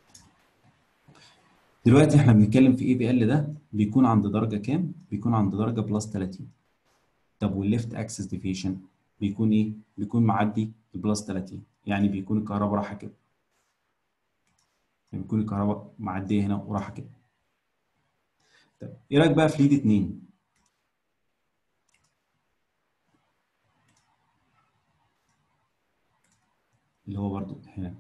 دلوقتي احنا بنتكلم في اي في ال ده بيكون عند درجه كام؟ بيكون عند درجه بلس 30. طب والليفت اكسس ديفيشن بيكون ايه؟ بيكون معدي البلس 30، يعني بيكون الكهرباء رايحه كده، يعني بيكون الكهرباء معديه هنا ورايحه كده. طب ايه رايك بقى في ليد 2 اللي هو برضو هنا؟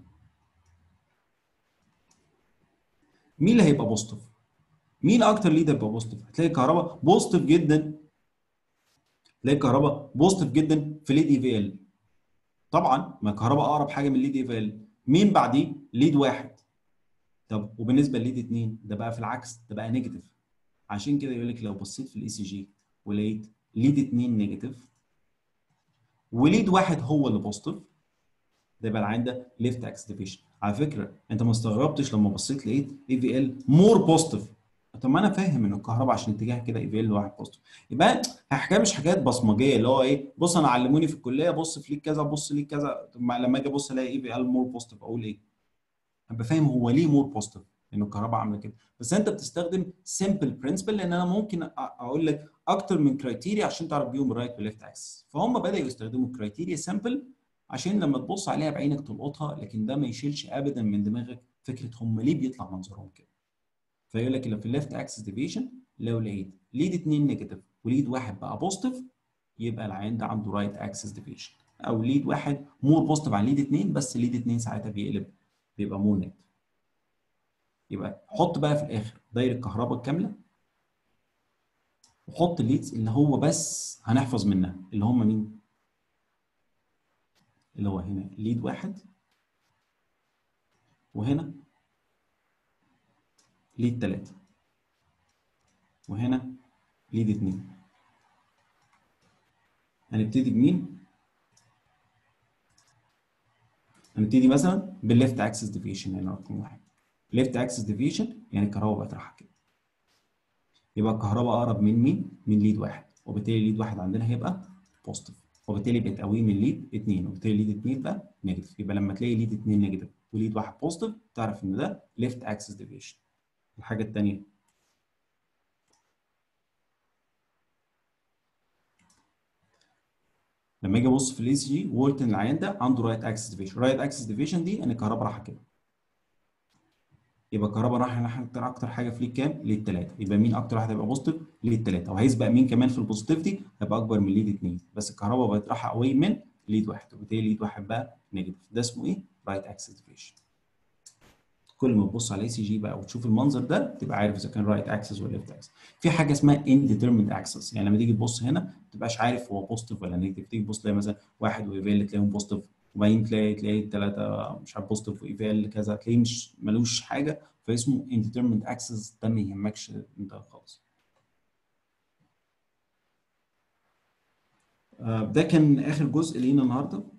مين اللي هيبقى بوزيتيف؟ مين اكتر ليد هيبقى بوزيتيف؟ هتلاقي الكهرباء بوزيتيف جدا، تلاقي الكهرباء بوزيتيف جدا في ليد اي في ال. طبعا ما الكهرباء اقرب حاجه من ليد اي في ال، مين بعديه؟ ليد 1. طب وبالنسبه لليد 2 ده بقى في العكس، ده بقى نيجاتيف. عشان كده يقول لك لو بصيت في الاي سي جي ولقيت ليد 2 نيجاتيف وليد 1 هو اللي بوزيتيف، ده يبقى العين ده ليفت اكس ديفيشن. على فكره انت ما استغربتش لما بصيت لقيت اي في ال مور بوزيتيف؟ طب ما انا فاهم ان الكهرباء عشان اتجاه كده اي في ال واحد بوزيتيف، يبقى حكايه مش حكايه بصمجيه اللي هو ايه، بص انا علموني في الكليه بص في ليك كذا بص ليك كذا. طب لما اجي ابص الاقي اي في ال مور بوزيتيف اقول ايه؟ ابقى فاهم هو ليه مور بوزيتيف، لان الكهرباء عامله كده. بس انت بتستخدم سمبل برنسبل، لان انا ممكن اقول لك اكتر من كرايتيريا عشان تعرف بيهم الرايت والليفت اكسس، فهم بداوا يستخدموا كرايتيريا سمبل عشان لما تبص عليها بعينك تلقطها، لكن ده ما يشيلش ابدا من دماغك فكره هم ليه بيطلع منظرهم كده. فيقول لك لو في الليفت اكسس ديفيشن لو لقيت ليد 2 نيجاتيف وليد 1 بقى بوزيتيف، يبقى العيان ده عنده رايت اكسس ديفيشن. او ليد 1 مور بوزيتيف عن ليد 2، بس ليد 2 ساعتها بيقلب بيبقى مور نيجاتيف. يبقى حط بقى في الاخر دايره الكهرباء الكامله، وحط الليدز اللي هو بس هنحفظ منها اللي هم مين؟ اللي هو هنا ليد 1 وهنا ليد 3 وهنا ليد 2. هنبتدي بمين؟ هنبتدي مثلا بالليفت اكسس ديفيشن هنا رقم واحد. ليفت اكسس ديفيشن يعني الكهرباء بقت رايحه كده. يبقى الكهرباء اقرب من مين؟ من ليد واحد، وبالتالي ليد واحد عندنا هيبقى بوزيتيف، وبالتالي بقت قوي من ليد 2، وبالتالي ليد 2 بقى نيجاتيف. يبقى لما تلاقي ليد 2 نيجاتيف وليد واحد بوزيتيف تعرف ان ده ليفت اكسس ديفيشن. الحاجه الثانيه، لما اجي ابص في الاي سي جي وقلت ان العيان ده عنده رايت اكسس ديفيشن، رايت اكسس ديفيشن دي ان الكهرباء رايحه كده. يبقى الكهرباء رايحه ناحيه اكتر حاجه في ليد كام؟ ليد 3. يبقى مين اكتر واحد هيبقى بوزيتيف؟ ليد 3. وهيسبق مين كمان في البوزيتيفيتي؟ هيبقى اكبر من ليد 2، بس الكهرباء بقت رايحه قوي من ليد 1، وبالتالي ليد 1 بقى نيجاتيف. ده اسمه ايه؟ رايت اكسس ديفيشن. كل ما تبص على الاي سي جي بقى وتشوف المنظر ده تبقى عارف اذا كان رايت اكسس ولا ليفت اكسس. في حاجه اسمها انديترمند اكسس، يعني لما تيجي تبص هنا ما تبقاش عارف هو بوزيتيف ولا نيجاتيف. تيجي تبص تلاقي مثلا واحد وايفال تلاقيهم بوزيتيف، وبعدين تلاقي ثلاثه مش عارف بوزيتيف وايفال كذا، تلاقيه مش ملوش حاجه، فاسمه انديترمند اكسس. ده ما يهمكش انت خالص. ده كان اخر جزء لينا النهارده.